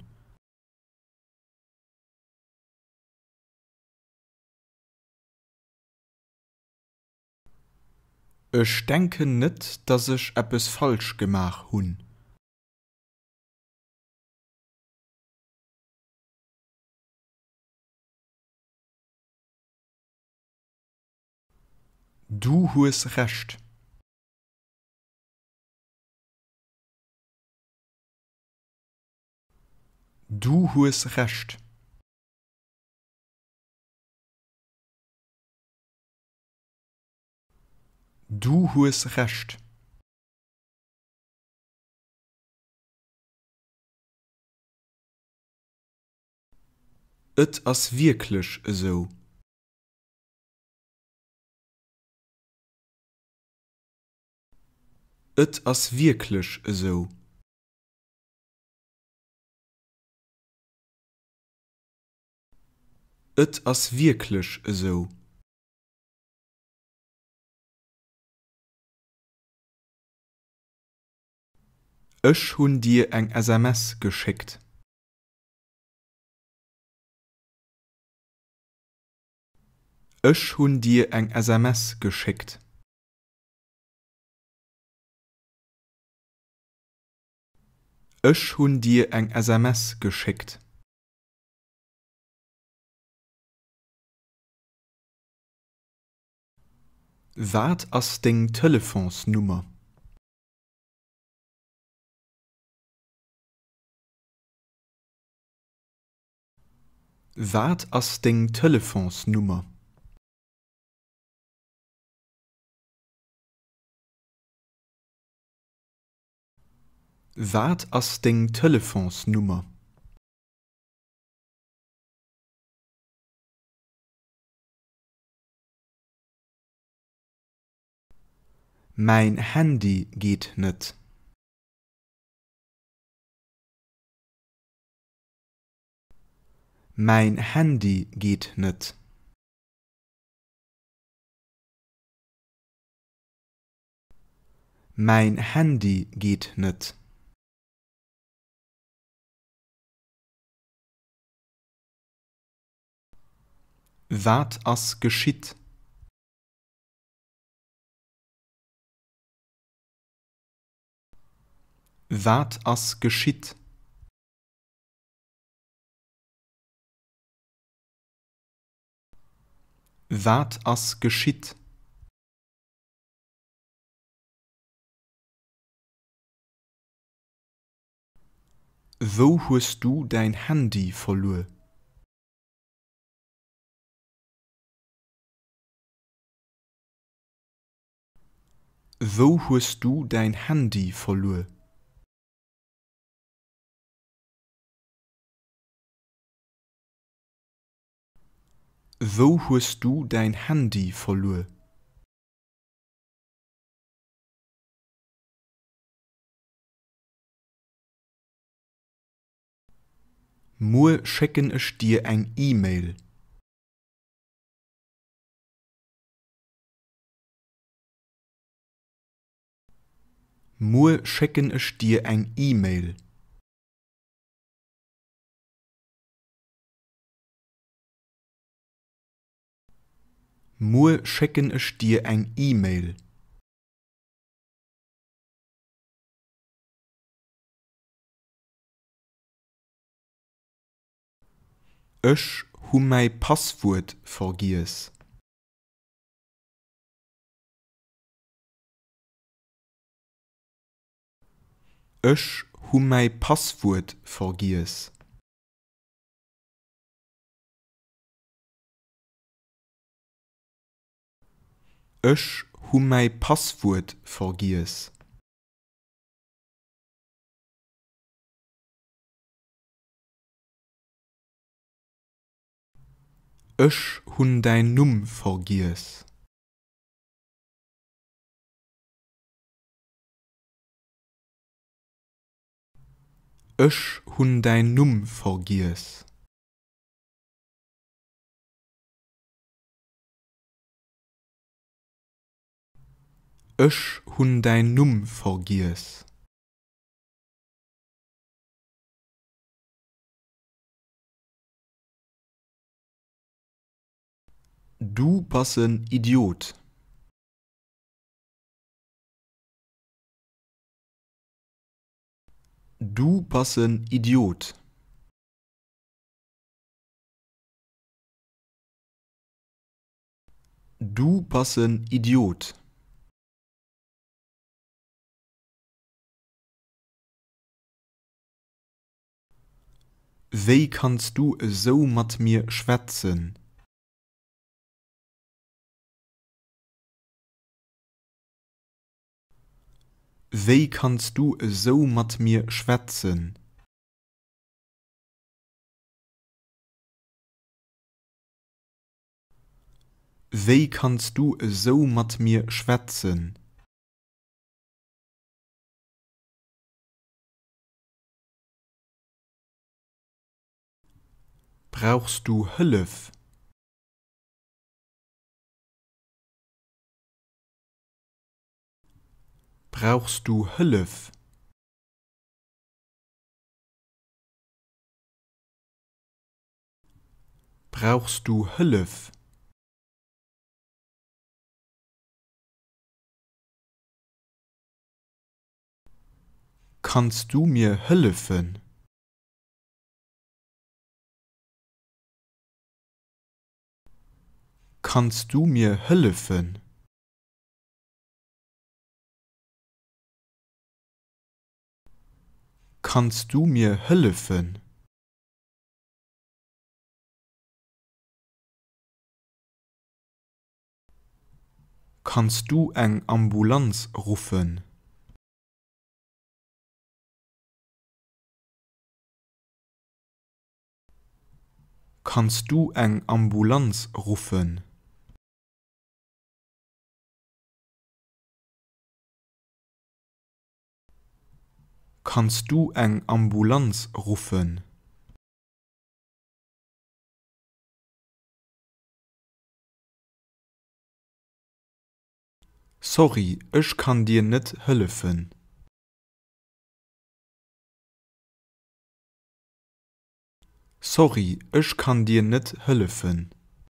Ich denke nicht, dass ich etwas falsch gemacht hun. Du hast recht. Du hast recht. Du hast recht. Et ist wirklich so. Et ist wirklich so. Et ist wirklich so. Ich hun dir eng S M S geschickt. Ich hun dir eng S M S geschickt. Ich hun dir eng S M S geschickt. Wat ist ding Telefonsnummer? Wat ist ding Telefonsnummer? Wat ist ding Telefonsnummer? Mein Handy geht nicht. Mein Handy geht nicht. Mein Handy geht nicht. Wat ist geschieht? Wat ist geschieht? Wat ist geschieht? Wo hast du dein Handy verloren? Wo hast du dein Handy verloren? Wo hast du dein Handy verloren? Mur schicken ich dir ein E-Mail. Mur schicken ich dir ein E-Mail. Mur schicken ich dir ein E-Mail. Ich hu mei Passwort vergies. Ich hu mei Passwort vergies. Ech hu mei Passwort vergies. Ech hunn dein Numm vergies. Ech hunn dein Numm vergies. Ech hunn dein Numm vergies. Du bist ein Idiot. Du bist ein Idiot. Du bist ein Idiot. Wie kannst du so mit mir schwätzen? Wie kannst du so mit mir schwätzen? Wie kannst du so mit mir schwätzen? Brauchst du Hilfe? Brauchst du Hilfe? Brauchst du Hilfe? Kannst du mir helfen? Kannst du mir helfen? Kannst du mir helfen? Kannst du eng Ambulanz rufen? Kannst du eng Ambulanz rufen? Kannst du eng Ambulanz rufen? Sorry, ich kann dir nicht helfen. Sorry, ich kann dir nicht helfen.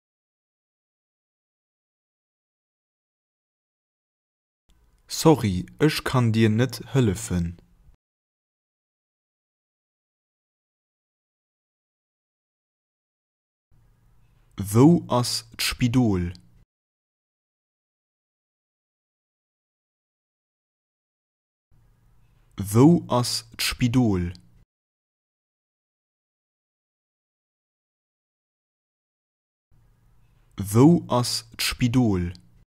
Sorry, ich kann dir nicht helfen. Wo ist d'Spidol? Wo ist d'Spidol? Wo ist d'Spidol?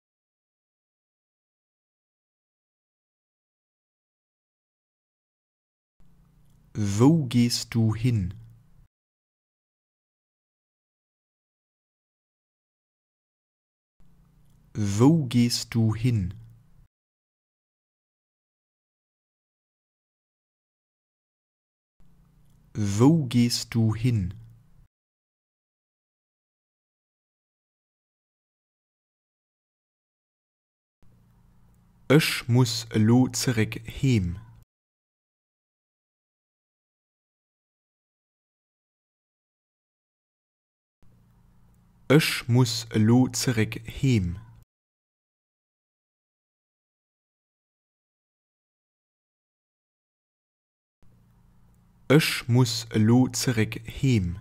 Wo gehst du hin? Wo gehst du hin? Wo gehst du hin? Ich muss lo zurück heim. Ich muss lo zurück heim. Ich muss lo zurück heim.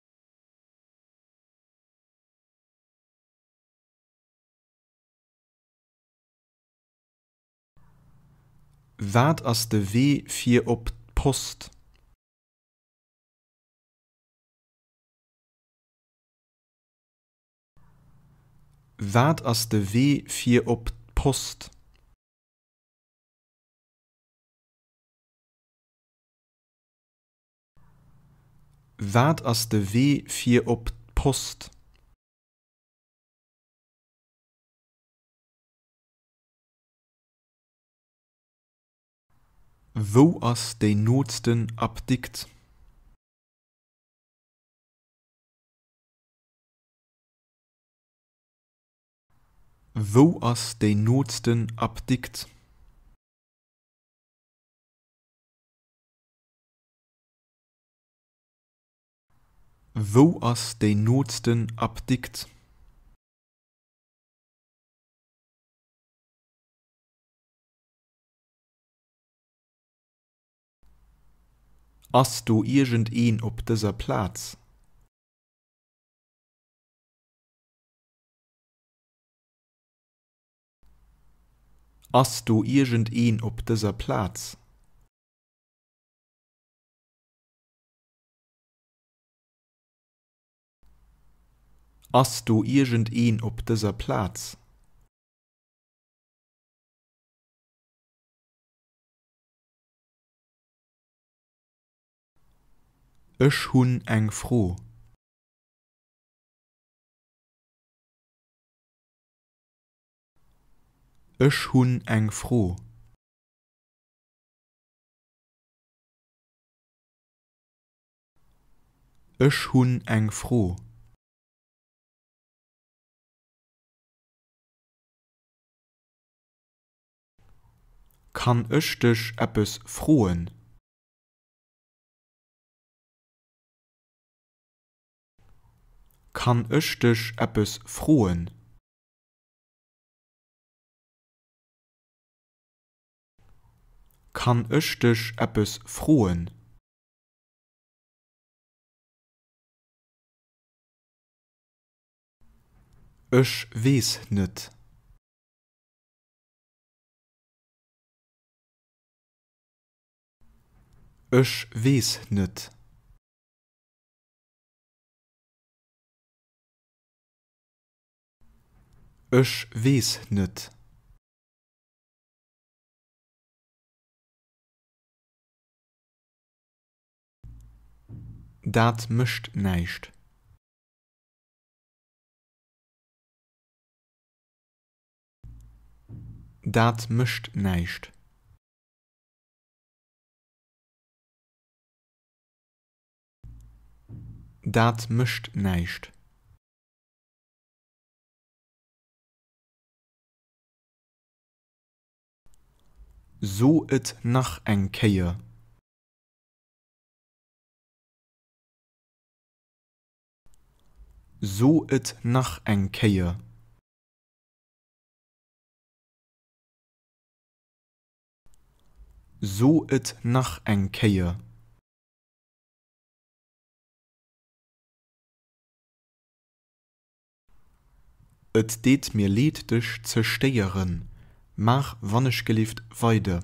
Wat ist de Weg für op d'Post? Wat ass de Wee fir op d'Post? Wat ass de Wee fir op d'Post? Wo ass déi nootsten Abdikt? Wo ass déi nootsten Abdikt? Wo ass déi nootsten Abdikt? Ass do irgendeen op dëser Platz? Ass do irgendeen op dëser Platz? Ass do irgendeen op dëser Platz? Ech hunn eng Fro. Ech hunn eng Fro. Ech hunn eng Fro. Kann ech dech eppes froen? Kann ech dech eppes froen? Kann ech dech eppes froen? Ech wees net. Ech wees net. Ech wees net. Dat mëcht näischt. Dat mëcht näischt. Dat mëcht näischt. So et nach eng Kéier. So et nach eng Kéier. So et nach eng Kéier. Et deet mir leet dech zersteieren, mach wannech gelieft weide.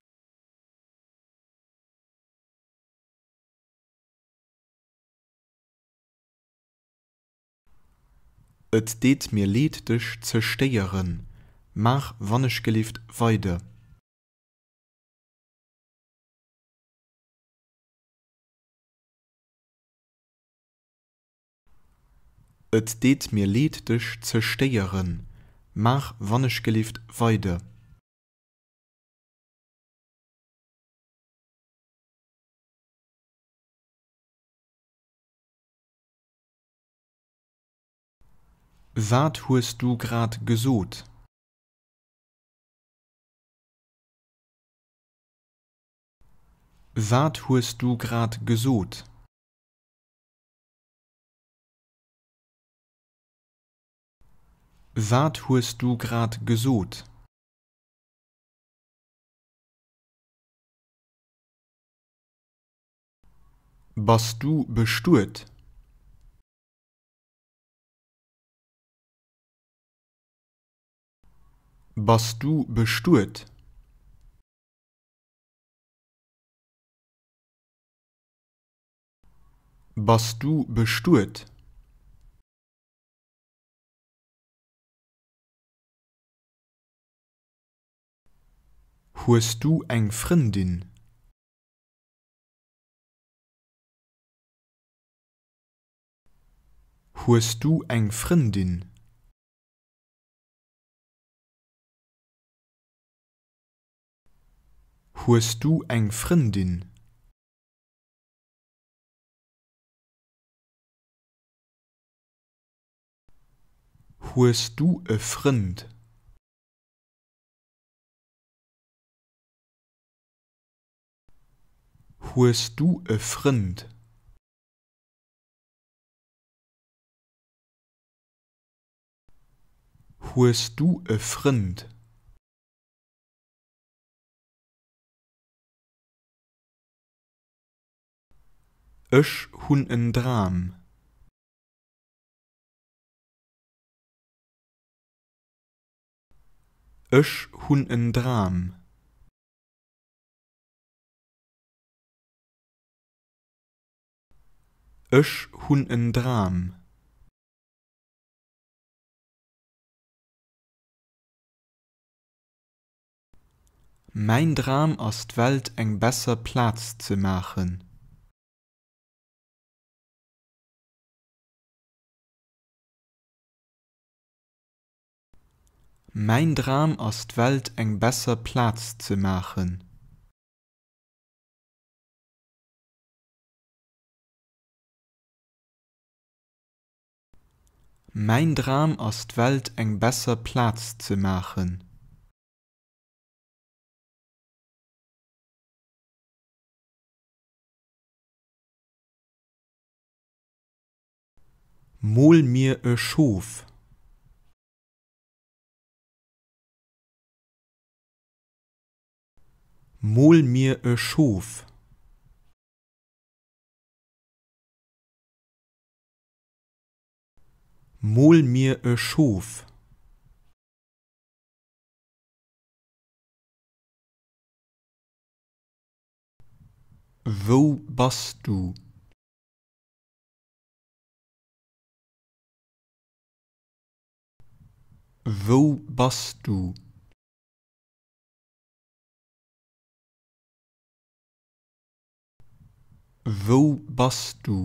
Et deet mir leet dech zersteieren, mach wannech gelieft weide. Et deet mir leet dech zersteieren, mach wannech gelieft weide. Wat huest du grad gesot? Wat huest du grad gesot? Wat huest du grad gesot? Bist du bestuert? Bist du bestuert? Bist du bestuert? Huest du eng Frindin? Huest du eng Frindin? Huest du eng Frindin? Huest du e Frend? Huest du e Frend? Huest du e Frend? Ech hunn en Dram. Ech hunn en Dram. Ech hunn en Dram. Mein Dram ass d'Welt eng besser Platz ze machen. Mein Dram ass d'Welt eng besser Platz ze machen. Mein Dram ass d'Welt eng besser Platz ze machen. Mol mir e Schof. Mol mir e Schof. Mol mir e Schof. Wo bist du? Wo bist du? Wo bist du?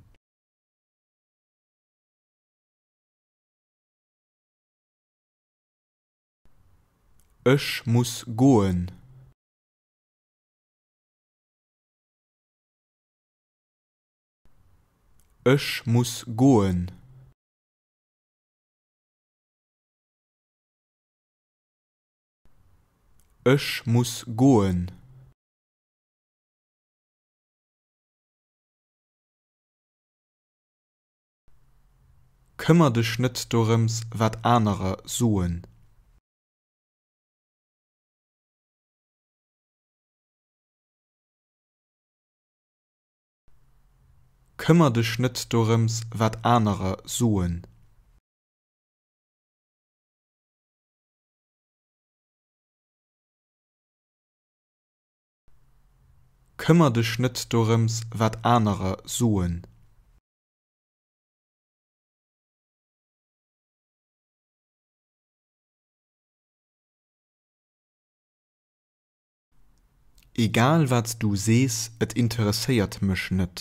Ich muss goen. Ich muss goen. Ich muss goen. Kümmer dich net dorems, wat anere suen. Kümmer dich net dorems, wat anere suen. Kümmer dich net dorems, wat anere suen. Egal wat du sees, et interessiert mich net.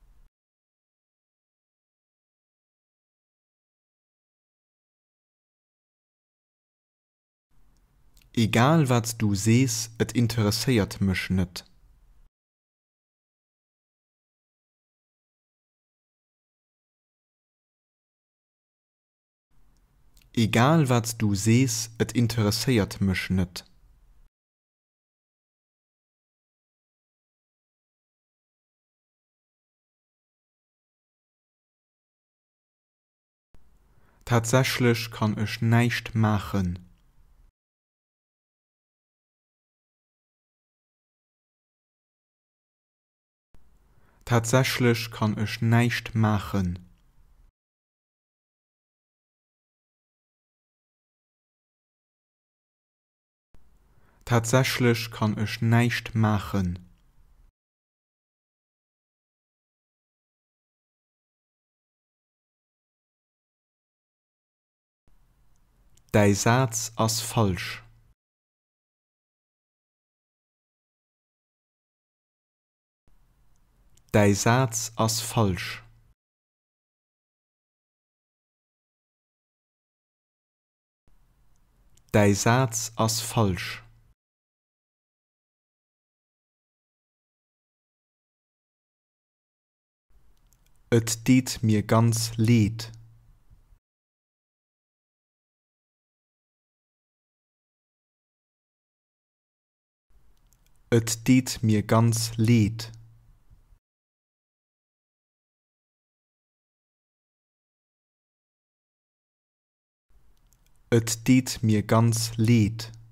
Egal wat du sees, et interessiert mich net. Egal wat du sees, et interessiert mich net. Tatsächlich kann ich nicht machen. Tatsächlich kann ich nicht machen. Tatsächlich kann ich nicht machen. Dei Satz ass falsch. Dei Satz ass falsch. Dei Satz ass falsch. Et diet mir ganz leet. Et diet mir ganz leet. Et diet mir ganz leet.